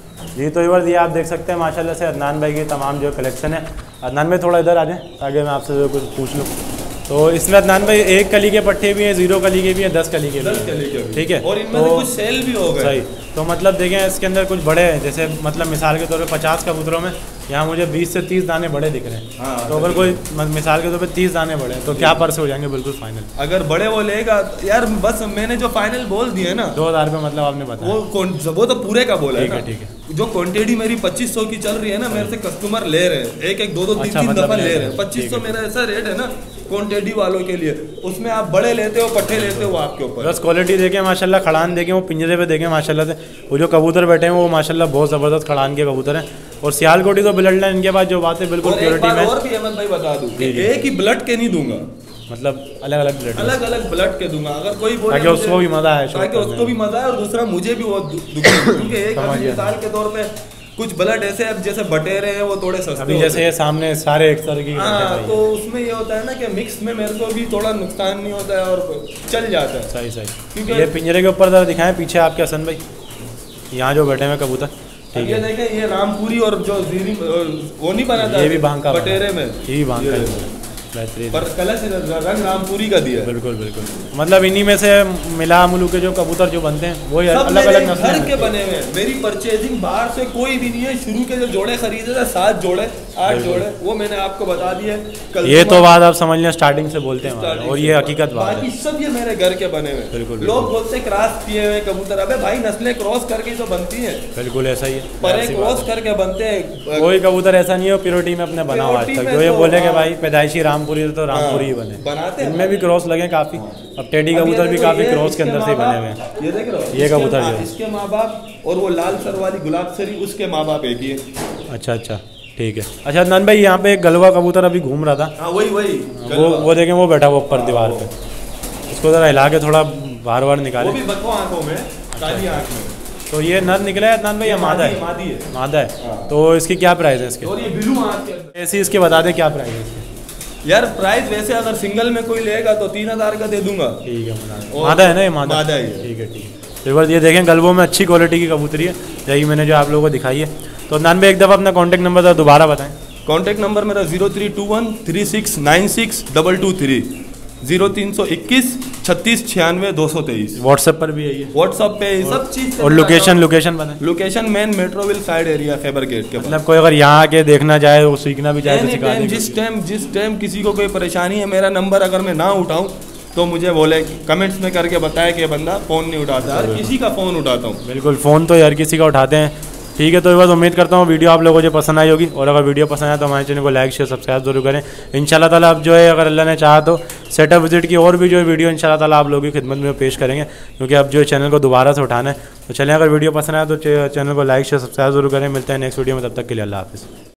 जी तो ये आप देख सकते हैं माशाल्लाह से अदनान भाई की तमाम जो कलेक्शन है। अदनान भाई थोड़ा इधर आ जाएं ताकि मैं आपसे जो कुछ पूछ लूँ। तो इसमें अदनान भाई एक कली के पट्टे भी हैं, जीरो कली के भी हैं, दस कली के भी हैं। ठीक है। और इनमें से कुछ सेल भी हो गए। सही। तो मतलब देखें इसके अंदर कुछ बड़े हैं, जैसे मतलब मिसाल के तौर पे पचास कबूतरों में यहाँ मुझे बीस से तीस दाने बड़े दिख रहे हैं। हाँ, तो अगर कोई मिसाल के तौर पे तीस दाने बड़े हैं तो क्या परसे हो जाएंगे बिल्कुल फाइनल? अगर बड़े वो लेगा यार, बस मैंने जो फाइनल बोल दिए ना दो हज़ार रुपये मतलब आपने बताया, वो वो तो पूरे का बोला है। ठीक है। जो क्वांटिटी मेरी पच्चीस सौ की चल रही है ना, मेरे से कस्टमर ले रहे हैं, एक एक दो दो तीन तीन दफा ले रहे हैं। पच्चीस सौ मेरा ऐसा रेट है ना क्वांटिटी वालों के लिए, उसमें आप बड़े लेते हो पट्टे लेते हो, आपके ऊपर। बस क्वालिटी देखें माशाल्लाह, खड़ान देखें, वो पिंजरे पे देखें माशाल्लाह से। वो जो कबूतर बैठे हैं वो माशाल्लाह बहुत ज़बरदस्त खड़ान के कबूतर हैं। और सियालकोटी तो ब्लड लाइन इनके पास जो बात है बिल्कुल प्योरिटी में। और भी अहमद भाई बता दूं, एक ही ब्लड के नहीं दूंगा, मतलब अलग अलग ब्लड अलग अलग ब्लड के दूंगा। अगर कोई बोले ताकि उसको भी मजा आए, ताकि उसको भी मजा आए और दूसरा मुझे भी वो क्योंकि एक मिसाल के तौर पे कुछ ब्लड ऐसे अब जैसे बटेरे हैं वो थोड़े सस्ते अभी जैसे ये सामने सारे एक तरह की। हाँ, तो उसमें ये होता है ना कि मिक्स में मेरे को भी थोड़ा नुकसान नहीं होता है और चल जाता है। सही सही। क्योंकि ये पिंजरे के ऊपर जरा दिखाएं पीछे आपके हसन भाई, यहाँ जो बैठे हुए कबूतर। ठीक है। देखें ये रामपुरी और जो जीरी वो नहीं बना था, ये भी भांग का बटेरे में, ये भी भांग का बेहतरीन, पर कलर से रंग रामपुरी का दिया। बिल्कुल बिल्कुल। मतलब इन्हीं में से मिला मुलू के जो कबूतर जो बनते हैं वो अलग अलग घर के बने हुए हैं। मेरी परचेजिंग बाहर से कोई भी नहीं है। शुरू के जो जोड़े खरीदे थे, सात जोड़े आठ जोड़े, वो मैंने आपको बता दिए। ये तो बात आप समझ लें स्टार्टिंग से बोलते हैं और ये हकीकत बात है। बाकी सब ये मेरे घर के बने हुए। बिल्कुल। लोग बोलते क्रॉस किए हुए कबूतर, अबे भाई नस्लें क्रॉस करके तो बनती है। बिल्कुल ऐसा ही है, पर क्रॉस करके बनते हैं। कोई कबूतर ऐसा नहीं है प्योरिटी में अपने बना हुआ आज तक जो ये बोले कि भाई पैदाइशी रामपुरी तो रामपुरी ही बने। बनाते हैं, इनमें भी क्रॉस लगे काफी। अब टेडी कबूतर भी काफी क्रॉस के अंदर से बने हुए हैं। ये देख रहे हो, ये कबूतर जो इसके माँ बाप और वो लाल सर वाली गुलाब सरी उसके माँ बाप एक ही है। अच्छा अच्छा ठीक है। अच्छा अदनान भाई यहाँ पे एक गलवा कबूतर अभी घूम रहा था। हाँ वही वही वो वो देखें वो बैठा वो ऊपर दीवार पे, उसको जरा हिला के थोड़ा बार बार निकाले। वो भी बको आंखों में, काली आंख में। तो ये नर निकला है अदनान भाई या मादा है? मादी है। मादा है। तो इसकी क्या प्राइस है इसके? और ये ब्लू आंख है। ऐसी इसके बता दें क्या प्राइस है इसकी? यार प्राइस वैसे अगर सिंगल में कोई लेगा तो तीन हजार का दे दूंगा। ठीक है। मादा है ना ये? मादा मादा है। ठीक है ठीक है। तो बस ये देखें गलबों में अच्छी क्वालिटी की कबूतरी है, यही मैंने जो आप लोगों को दिखाई है। तो अदनान भाई एक दफ़ा अपना कॉन्टैक्ट नंबर दोबारा बताएं। कॉन्टैक्ट नंबर मेरा zero three two one three six nine six double two three zero तीन सौ इक्कीस छत्तीस छियानवे दो सौ तेईस। व्हाट्सएप पर भी है ये? व्हाट्सएप पे सब चीज़। और लोकेशन लोकेशन बताएं। Location main Metroville side area Khyber gate के। मतलब कोई अगर यहाँ आके देखना चाहे वो सीखना भी चाहे तो सिखा देंगे। जिस टाइम जिस टाइम किसी को कोई परेशानी है, मेरा नंबर अगर मैं ना उठाऊँ तो मुझे बोले कमेंट्स में करके बताया कि बंदा फ़ोन नहीं उठाता। हर किसी का फ़ोन उठाता हूँ। बिल्कुल, फ़ोन तो हर किसी का उठाते हैं। ठीक है, तो ये बात उम्मीद करता हूँ वीडियो आप लोगों को पसंद आई होगी। और अगर वीडियो पसंद आए तो हमारे चैनल को लाइक शेयर सब्सक्राइब जरूर करें। इंशाल्लाह ताला अब जो है अगर अल्लाह ने चाहा तो सेटअप विजिट की और भी जो है वीडियो इंशाल्लाह ताला आप लोगों की खिदमत में पेश करेंगे, क्योंकि अब जो है चैनल को दोबारा से उठाना है। तो चलें, अगर वीडियो पसंद आए तो चैनल को लाइक शेयर सब्सक्राइब जरूर करें। मिलते हैं नेक्स्ट वीडियो में, तब तक के लिए अल्लाह हाफ़िज़।